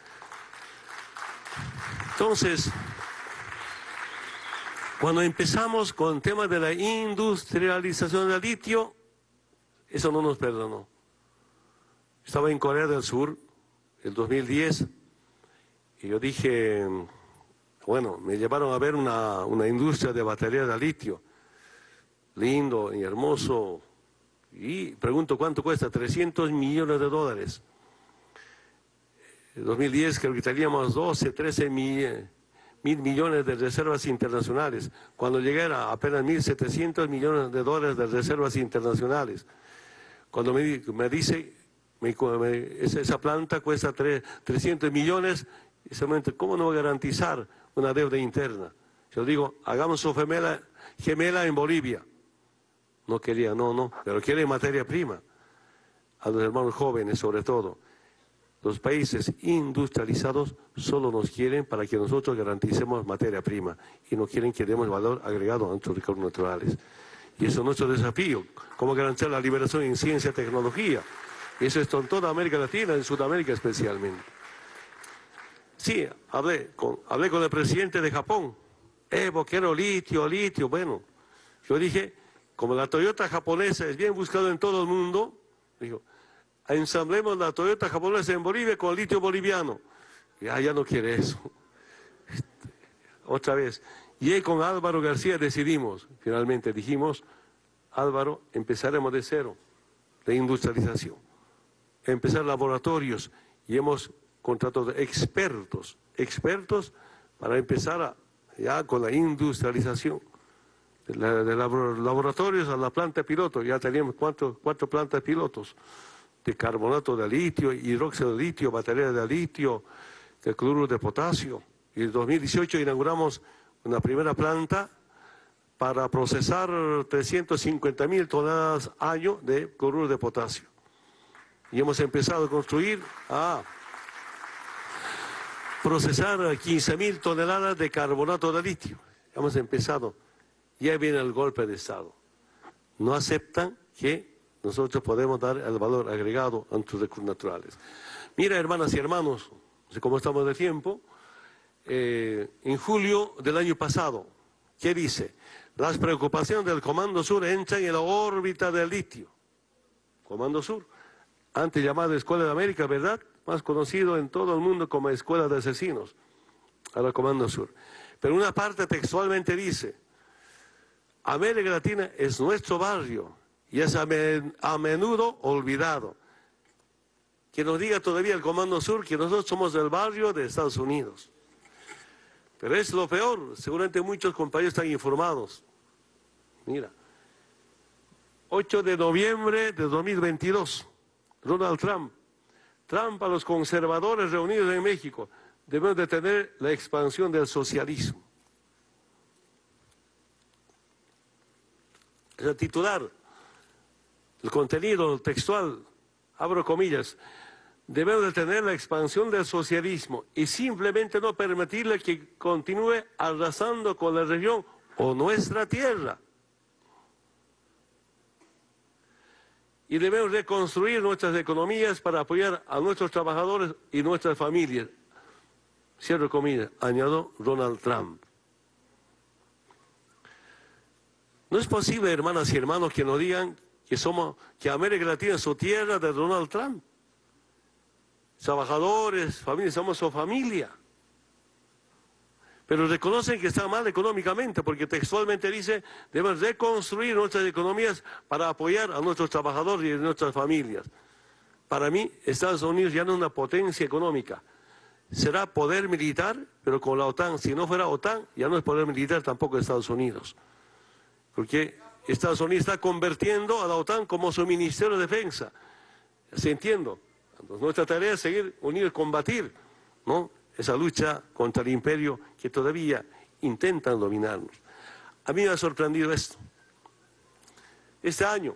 Entonces, cuando empezamos con el tema de la industrialización del litio, eso no nos perdonó. Estaba en Corea del Sur, el dos mil diez, y yo dije, bueno, me llevaron a ver una, una industria de baterías de litio, lindo y hermoso, y pregunto cuánto cuesta, trescientos millones de dólares. En dos mil diez creo que teníamos doce, trece mil, mil millones de reservas internacionales, cuando llegué a apenas mil setecientos millones de dólares de reservas internacionales. Cuando me, me dice... Me, me, esa, esa planta cuesta tres, trescientos millones, y solamente, ¿cómo no garantizar una deuda interna? Yo digo, hagamos su gemela, gemela en Bolivia. No quería, no, no, pero quiere materia prima. A los hermanos jóvenes, sobre todo. Los países industrializados solo nos quieren para que nosotros garanticemos materia prima y no quieren que demos valor agregado a nuestros recursos naturales. Y eso es nuestro desafío, cómo garantizar la liberación en ciencia y tecnología. Y eso es en toda América Latina, en Sudamérica especialmente. Sí, hablé con, hablé con el presidente de Japón. Evo, quiero litio, litio. Bueno, yo dije, como la Toyota japonesa es bien buscada en todo el mundo, dijo, ensamblemos la Toyota japonesa en Bolivia con litio boliviano. Ya, ya no quiere eso. Otra vez. Y ahí con Álvaro García decidimos, finalmente dijimos, Álvaro, empezaremos de cero, de industrialización. Empezar laboratorios y hemos contratado expertos, expertos para empezar a, ya con la industrialización. De, la, de laboratorios a la planta piloto, ya teníamos cuatro, cuatro plantas pilotos de carbonato de litio, hidróxido de litio, batería de litio, de cloruro de potasio. Y en dos mil dieciocho inauguramos una primera planta para procesar trescientas cincuenta mil toneladas año de cloruro de potasio. Y hemos empezado a construir, a procesar quince mil toneladas de carbonato de litio. Hemos empezado. Ya viene el golpe de Estado. No aceptan que nosotros podemos dar el valor agregado a nuestros recursos naturales. Mira, hermanas y hermanos, no sé cómo estamos de tiempo, eh, en julio del año pasado, ¿qué dice? Las preocupaciones del Comando Sur entran en la órbita del litio. Comando Sur, antes llamado Escuela de América, ¿verdad? Más conocido en todo el mundo como Escuela de Asesinos, ahora Comando Sur. Pero una parte textualmente dice, América Latina es nuestro barrio y es a, men a menudo olvidado. Que nos diga todavía el Comando Sur que nosotros somos del barrio de Estados Unidos. Pero es lo peor, seguramente muchos compañeros están informados. Mira, ocho de noviembre de dos mil veintidós, Donald Trump. Trump a los conservadores reunidos en México. Debemos detener la expansión del socialismo. El titular, el contenido textual, abro comillas, debemos detener la expansión del socialismo y simplemente no permitirle que continúe arrasando con la región o nuestra tierra. Y debemos reconstruir nuestras economías para apoyar a nuestros trabajadores y nuestras familias. Cierro comillas, añadió Donald Trump. No es posible, hermanas y hermanos, que nos digan que somos, que América Latina es su tierra de Donald Trump. Trabajadores, familias, somos su familia. Pero reconocen que está mal económicamente, porque textualmente dice, debemos reconstruir nuestras economías para apoyar a nuestros trabajadores y a nuestras familias. Para mí, Estados Unidos ya no es una potencia económica. Será poder militar, pero con la OTAN. Si no fuera OTAN, ya no es poder militar tampoco de Estados Unidos. Porque Estados Unidos está convirtiendo a la OTAN como su Ministerio de Defensa. ¿Se entiende? Entonces, nuestra tarea es seguir unidos, combatir, ¿no?, esa lucha contra el imperio que todavía intentan dominarnos. A mí me ha sorprendido esto. Este año,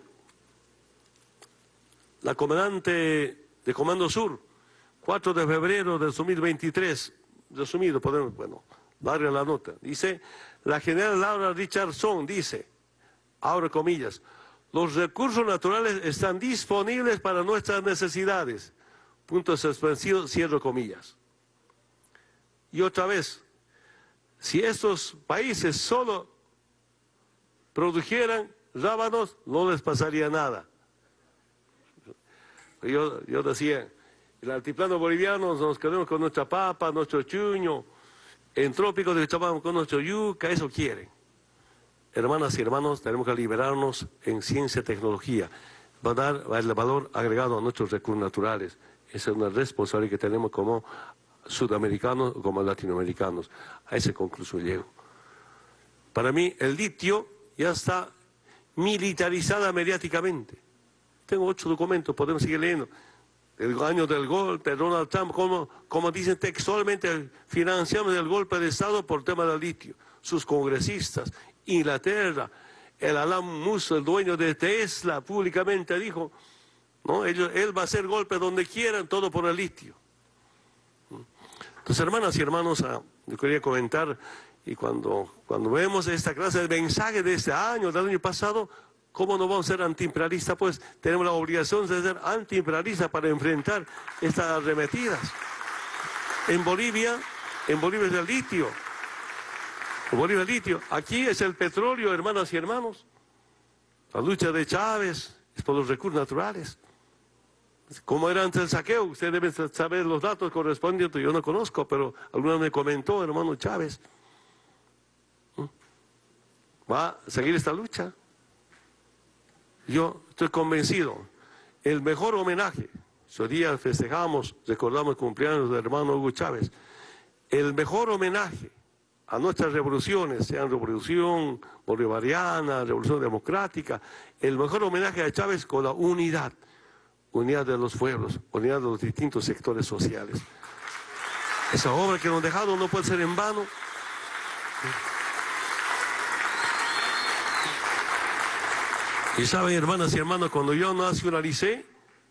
la comandante de Comando Sur, cuatro de febrero del dos mil veintitrés, resumido, podemos, bueno, darle la nota, dice, la general Laura Richardson dice, abro comillas, los recursos naturales están disponibles para nuestras necesidades, puntos suspensivos, cierro comillas. Y otra vez, si estos países solo produjeran rábanos, no les pasaría nada. Yo, yo decía, el altiplano boliviano nos quedamos con nuestra papa, nuestro chuño, en trópicos estamos con nuestro yuca, eso quieren. Hermanas y hermanos, tenemos que liberarnos en ciencia y tecnología, va a dar el valor agregado a nuestros recursos naturales. Esa es una responsabilidad que tenemos como sudamericanos como latinoamericanos. A esa conclusión llego. Para mí el litio ya está militarizada mediáticamente. Tengo ocho documentos, podemos seguir leyendo. El año del golpe, Donald Trump, como, como dicen textualmente, financiamos el golpe de Estado por tema del litio. Sus congresistas, Inglaterra, el Alan Musso, el dueño de Tesla, públicamente dijo, ¿no?, Ellos, él va a hacer golpe donde quieran, todo por el litio. Entonces, hermanas y hermanos, yo quería comentar, y cuando, cuando vemos esta clase de mensaje de este año, del año pasado, ¿cómo no vamos a ser antiimperialistas? Pues tenemos la obligación de ser antiimperialistas para enfrentar estas arremetidas. En Bolivia, en Bolivia es el litio. En Bolivia es el litio. Aquí es el petróleo, hermanas y hermanos. La lucha de Chávez es por los recursos naturales. ¿Cómo era antes el saqueo? Ustedes deben saber los datos correspondientes, yo no conozco, pero alguna me comentó, hermano Chávez. ¿Va a seguir esta lucha? Yo estoy convencido, el mejor homenaje, ese día festejamos, recordamos el cumpleaños del hermano Hugo Chávez, el mejor homenaje a nuestras revoluciones, sean revolución bolivariana, revolución democrática, el mejor homenaje a Chávez con la unidad. Unidad de los pueblos, unidad de los distintos sectores sociales. Esa obra que nos han dejado no puede ser en vano. Y saben, hermanas y hermanos, cuando yo nacionalicé,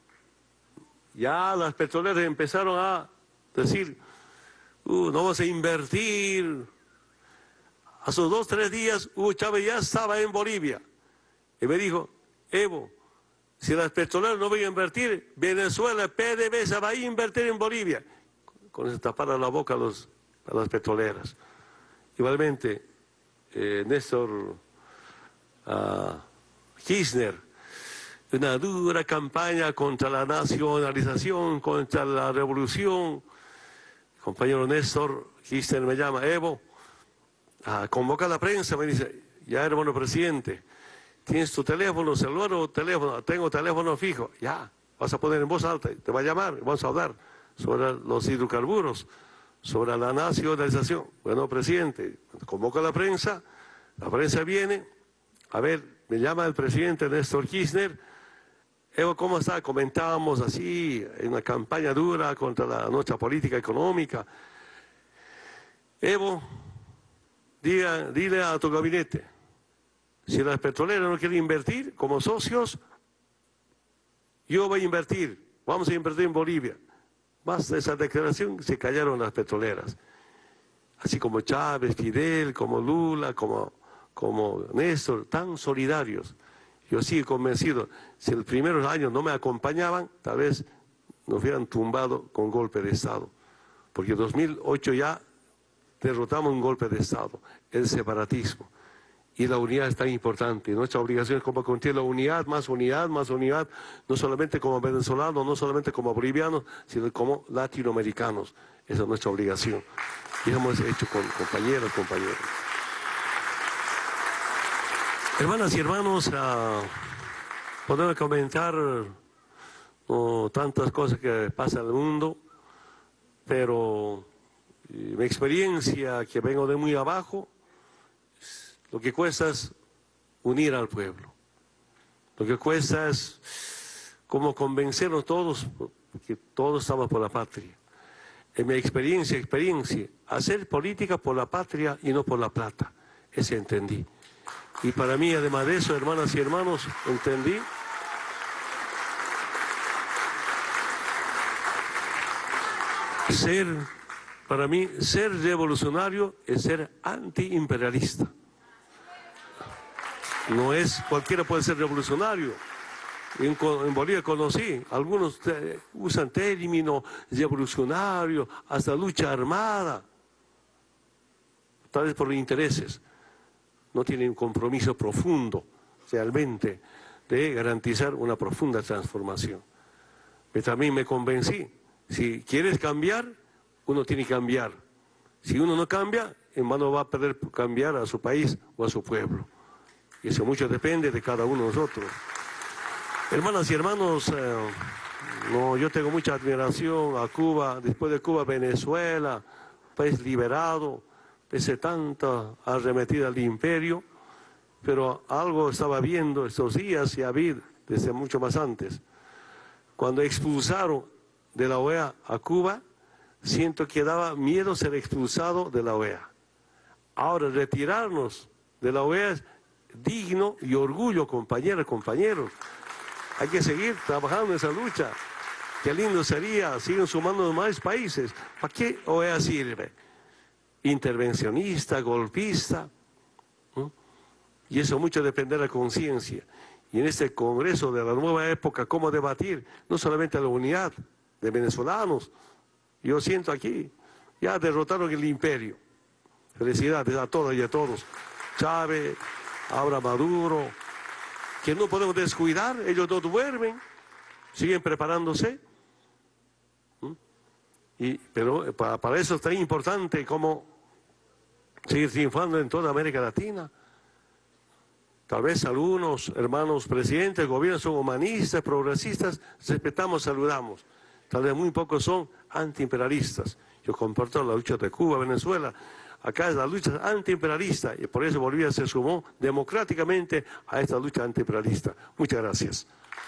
ya las petroleras empezaron a decir, uh, no vamos a invertir. A sus dos, tres días, Hugo Chávez ya estaba en Bolivia. Y me dijo, Evo, si las petroleras no van a invertir, Venezuela, P D V, se va a invertir en Bolivia. Con eso taparon la boca a, los, a las petroleras. Igualmente, eh, Néstor uh, Kirchner, una dura campaña contra la nacionalización, contra la revolución. El compañero Néstor Kirchner me llama, Evo, uh, convoca a la prensa, me dice, ya hermano presidente, ¿tienes tu teléfono celular o teléfono? Tengo teléfono fijo. Ya, vas a poner en voz alta, te va a llamar, vamos a hablar sobre los hidrocarburos, sobre la nacionalización. Bueno, presidente, convoca a la prensa, la prensa viene, a ver, me llama el presidente Néstor Kirchner. Evo, ¿cómo está? Comentábamos así, en una campaña dura contra la nuestra política económica. Evo, diga, dile a tu gabinete, si las petroleras no quieren invertir como socios, yo voy a invertir, vamos a invertir en Bolivia. Basta esa declaración, se callaron las petroleras. Así como Chávez, Fidel, como Lula, como, como Néstor, tan solidarios. Yo sigo convencido, si en los primeros años no me acompañaban, tal vez nos hubieran tumbado con golpe de Estado. Porque en dos mil ocho ya derrotamos un golpe de Estado, el separatismo. Y la unidad es tan importante. Nuestra obligación es como contiene la unidad, más unidad, más unidad, no solamente como venezolanos, no solamente como bolivianos, sino como latinoamericanos. Esa es nuestra obligación. Y lo hemos hecho con compañeros, compañeros. Hermanas y hermanos, uh, podemos comentar uh, tantas cosas que pasan en el mundo, pero uh, mi experiencia, que vengo de muy abajo, lo que cuesta es unir al pueblo. Lo que cuesta es como convencernos todos, porque todos estamos por la patria. En mi experiencia, experiencia, hacer política por la patria y no por la plata. Ese entendí. Y para mí, además de eso, hermanas y hermanos, entendí ser, para mí, ser revolucionario es ser antiimperialista. No es, cualquiera puede ser revolucionario. En, en Bolivia conocí, algunos te, usan término revolucionario, hasta lucha armada, tal vez por intereses. No tienen un compromiso profundo, realmente, de garantizar una profunda transformación. Pero también me convencí, si quieres cambiar, uno tiene que cambiar. Si uno no cambia, en vano va a poder cambiar a su país o a su pueblo. Y eso mucho depende de cada uno de nosotros. Hermanas y hermanos, eh, no, yo tengo mucha admiración a Cuba, después de Cuba, Venezuela, país liberado, pese a tanta arremetida al imperio, pero algo estaba viendo estos días y había desde mucho más antes. Cuando expulsaron de la O E A a Cuba, siento que daba miedo ser expulsado de la O E A. Ahora, retirarnos de la O E A es digno y orgullo, compañeras, compañeros. Hay que seguir trabajando en esa lucha. Qué lindo sería, siguen sumando más países. ¿Para qué O E A sirve? Intervencionista, golpista. ¿Mm? Y eso mucho depende de la conciencia. Y en este Congreso de la nueva época, cómo debatir, no solamente la unidad de venezolanos. Yo siento aquí, ya derrotaron el imperio. Felicidades a todas y a todos. Chávez, ahora Maduro, que no podemos descuidar, ellos no duermen, siguen preparándose. ¿Mm? Y, pero para, para eso es tan importante como seguir triunfando en toda América Latina. Tal vez algunos hermanos presidentes, gobiernos son humanistas, progresistas, respetamos, saludamos. Tal vez muy pocos son antiimperialistas. Yo comparto la lucha de Cuba, Venezuela. Acá es la lucha antiimperialista y por eso Bolivia se sumó democráticamente a esta lucha antiimperialista. Muchas gracias.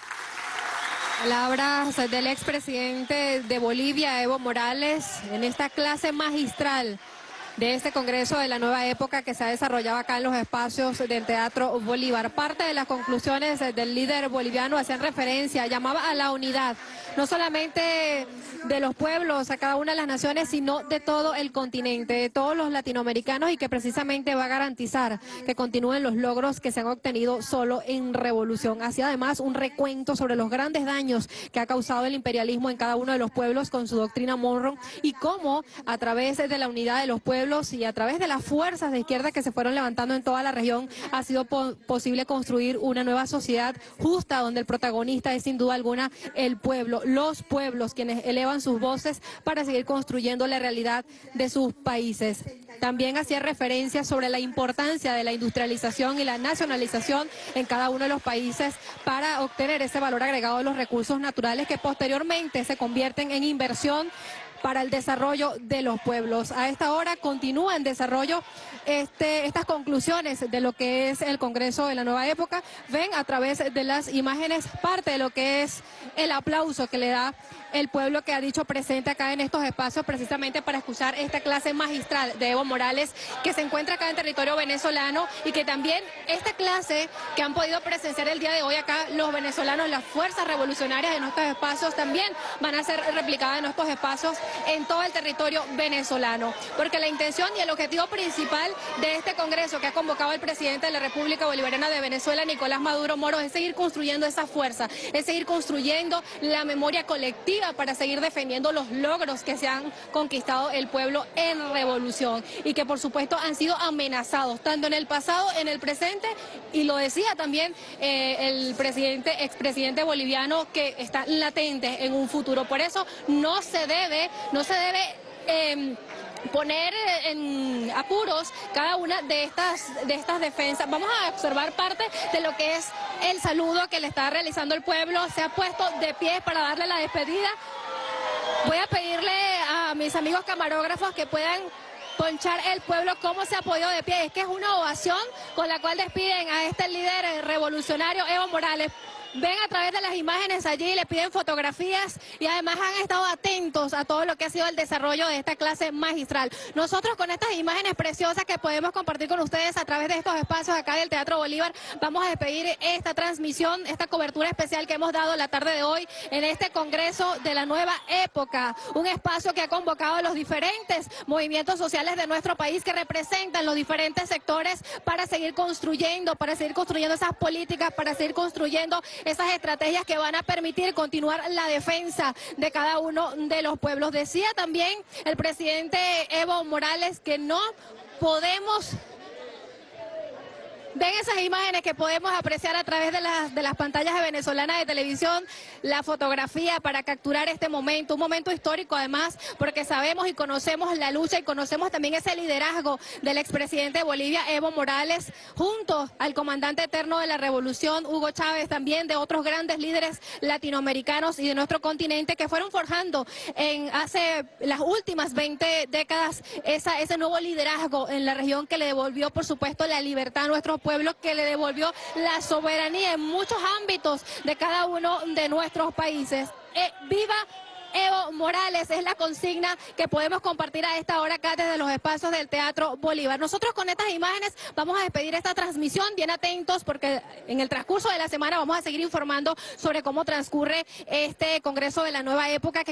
Palabras del expresidente de Bolivia, Evo Morales, en esta clase magistral de este Congreso de la nueva época que se ha desarrollado acá en los espacios del Teatro Bolívar. Parte de las conclusiones del líder boliviano hacían referencia, llamaba a la unidad, no solamente de los pueblos, a cada una de las naciones, sino de todo el continente, de todos los latinoamericanos, y que precisamente va a garantizar que continúen los logros que se han obtenido solo en revolución. Hacía además un recuento sobre los grandes daños que ha causado el imperialismo en cada uno de los pueblos con su doctrina Monroe y cómo a través de la unidad de los pueblos y a través de las fuerzas de izquierda que se fueron levantando en toda la región ha sido po posible construir una nueva sociedad justa donde el protagonista es sin duda alguna el pueblo, los pueblos quienes elevan sus voces para seguir construyendo la realidad de sus países. También hacía referencia sobre la importancia de la industrialización y la nacionalización en cada uno de los países para obtener ese valor agregado de los recursos naturales que posteriormente se convierten en inversión para el desarrollo de los pueblos. A esta hora continúa en desarrollo este, estas conclusiones de lo que es el Congreso de la Nueva Época. Ven a través de las imágenes parte de lo que es el aplauso que le da el pueblo que ha dicho presente acá en estos espacios precisamente para escuchar esta clase magistral de Evo Morales que se encuentra acá en territorio venezolano y que también esta clase que han podido presenciar el día de hoy acá los venezolanos, las fuerzas revolucionarias en estos espacios también van a ser replicadas en estos espacios en todo el territorio venezolano. Porque la intención y el objetivo principal de este congreso que ha convocado el presidente de la República Bolivariana de Venezuela, Nicolás Maduro Moro, es seguir construyendo esa fuerza, es seguir construyendo la memoria colectiva para seguir defendiendo los logros que se han conquistado el pueblo en revolución y que por supuesto han sido amenazados tanto en el pasado, en el presente y lo decía también eh, el presidente, expresidente boliviano que está latente en un futuro. Por eso no se debe, no se debe eh, poner en apuros cada una de estas, de estas defensas. Vamos a observar parte de lo que es el saludo que le está realizando el pueblo. Se ha puesto de pie para darle la despedida. Voy a pedirle a mis amigos camarógrafos que puedan ponchar el pueblo cómo se ha podido de pie. Es que es una ovación con la cual despiden a este líder revolucionario Evo Morales. Ven a través de las imágenes allí, le piden fotografías y además han estado atentos a todo lo que ha sido el desarrollo de esta clase magistral. Nosotros con estas imágenes preciosas que podemos compartir con ustedes a través de estos espacios acá del Teatro Bolívar, vamos a despedir esta transmisión, esta cobertura especial que hemos dado la tarde de hoy en este Congreso de la Nueva Época. Un espacio que ha convocado a los diferentes movimientos sociales de nuestro país que representan los diferentes sectores para seguir construyendo, para seguir construyendo esas políticas, para seguir construyendo esas estrategias que van a permitir continuar la defensa de cada uno de los pueblos. Decía también el presidente Evo Morales que no podemos... Ven esas imágenes que podemos apreciar a través de las, de las pantallas de venezolanas de televisión, la fotografía para capturar este momento, un momento histórico además, porque sabemos y conocemos la lucha y conocemos también ese liderazgo del expresidente de Bolivia, Evo Morales, junto al comandante eterno de la revolución, Hugo Chávez, también de otros grandes líderes latinoamericanos y de nuestro continente que fueron forjando en hace las últimas veinte décadas esa, ese nuevo liderazgo en la región que le devolvió, por supuesto, la libertad a nuestros pueblo, que le devolvió la soberanía en muchos ámbitos de cada uno de nuestros países. Eh, ¡Viva Evo Morales! Es la consigna que podemos compartir a esta hora acá desde los espacios del Teatro Bolívar. Nosotros con estas imágenes vamos a despedir esta transmisión, bien atentos porque en el transcurso de la semana vamos a seguir informando sobre cómo transcurre este Congreso de la Nueva Época que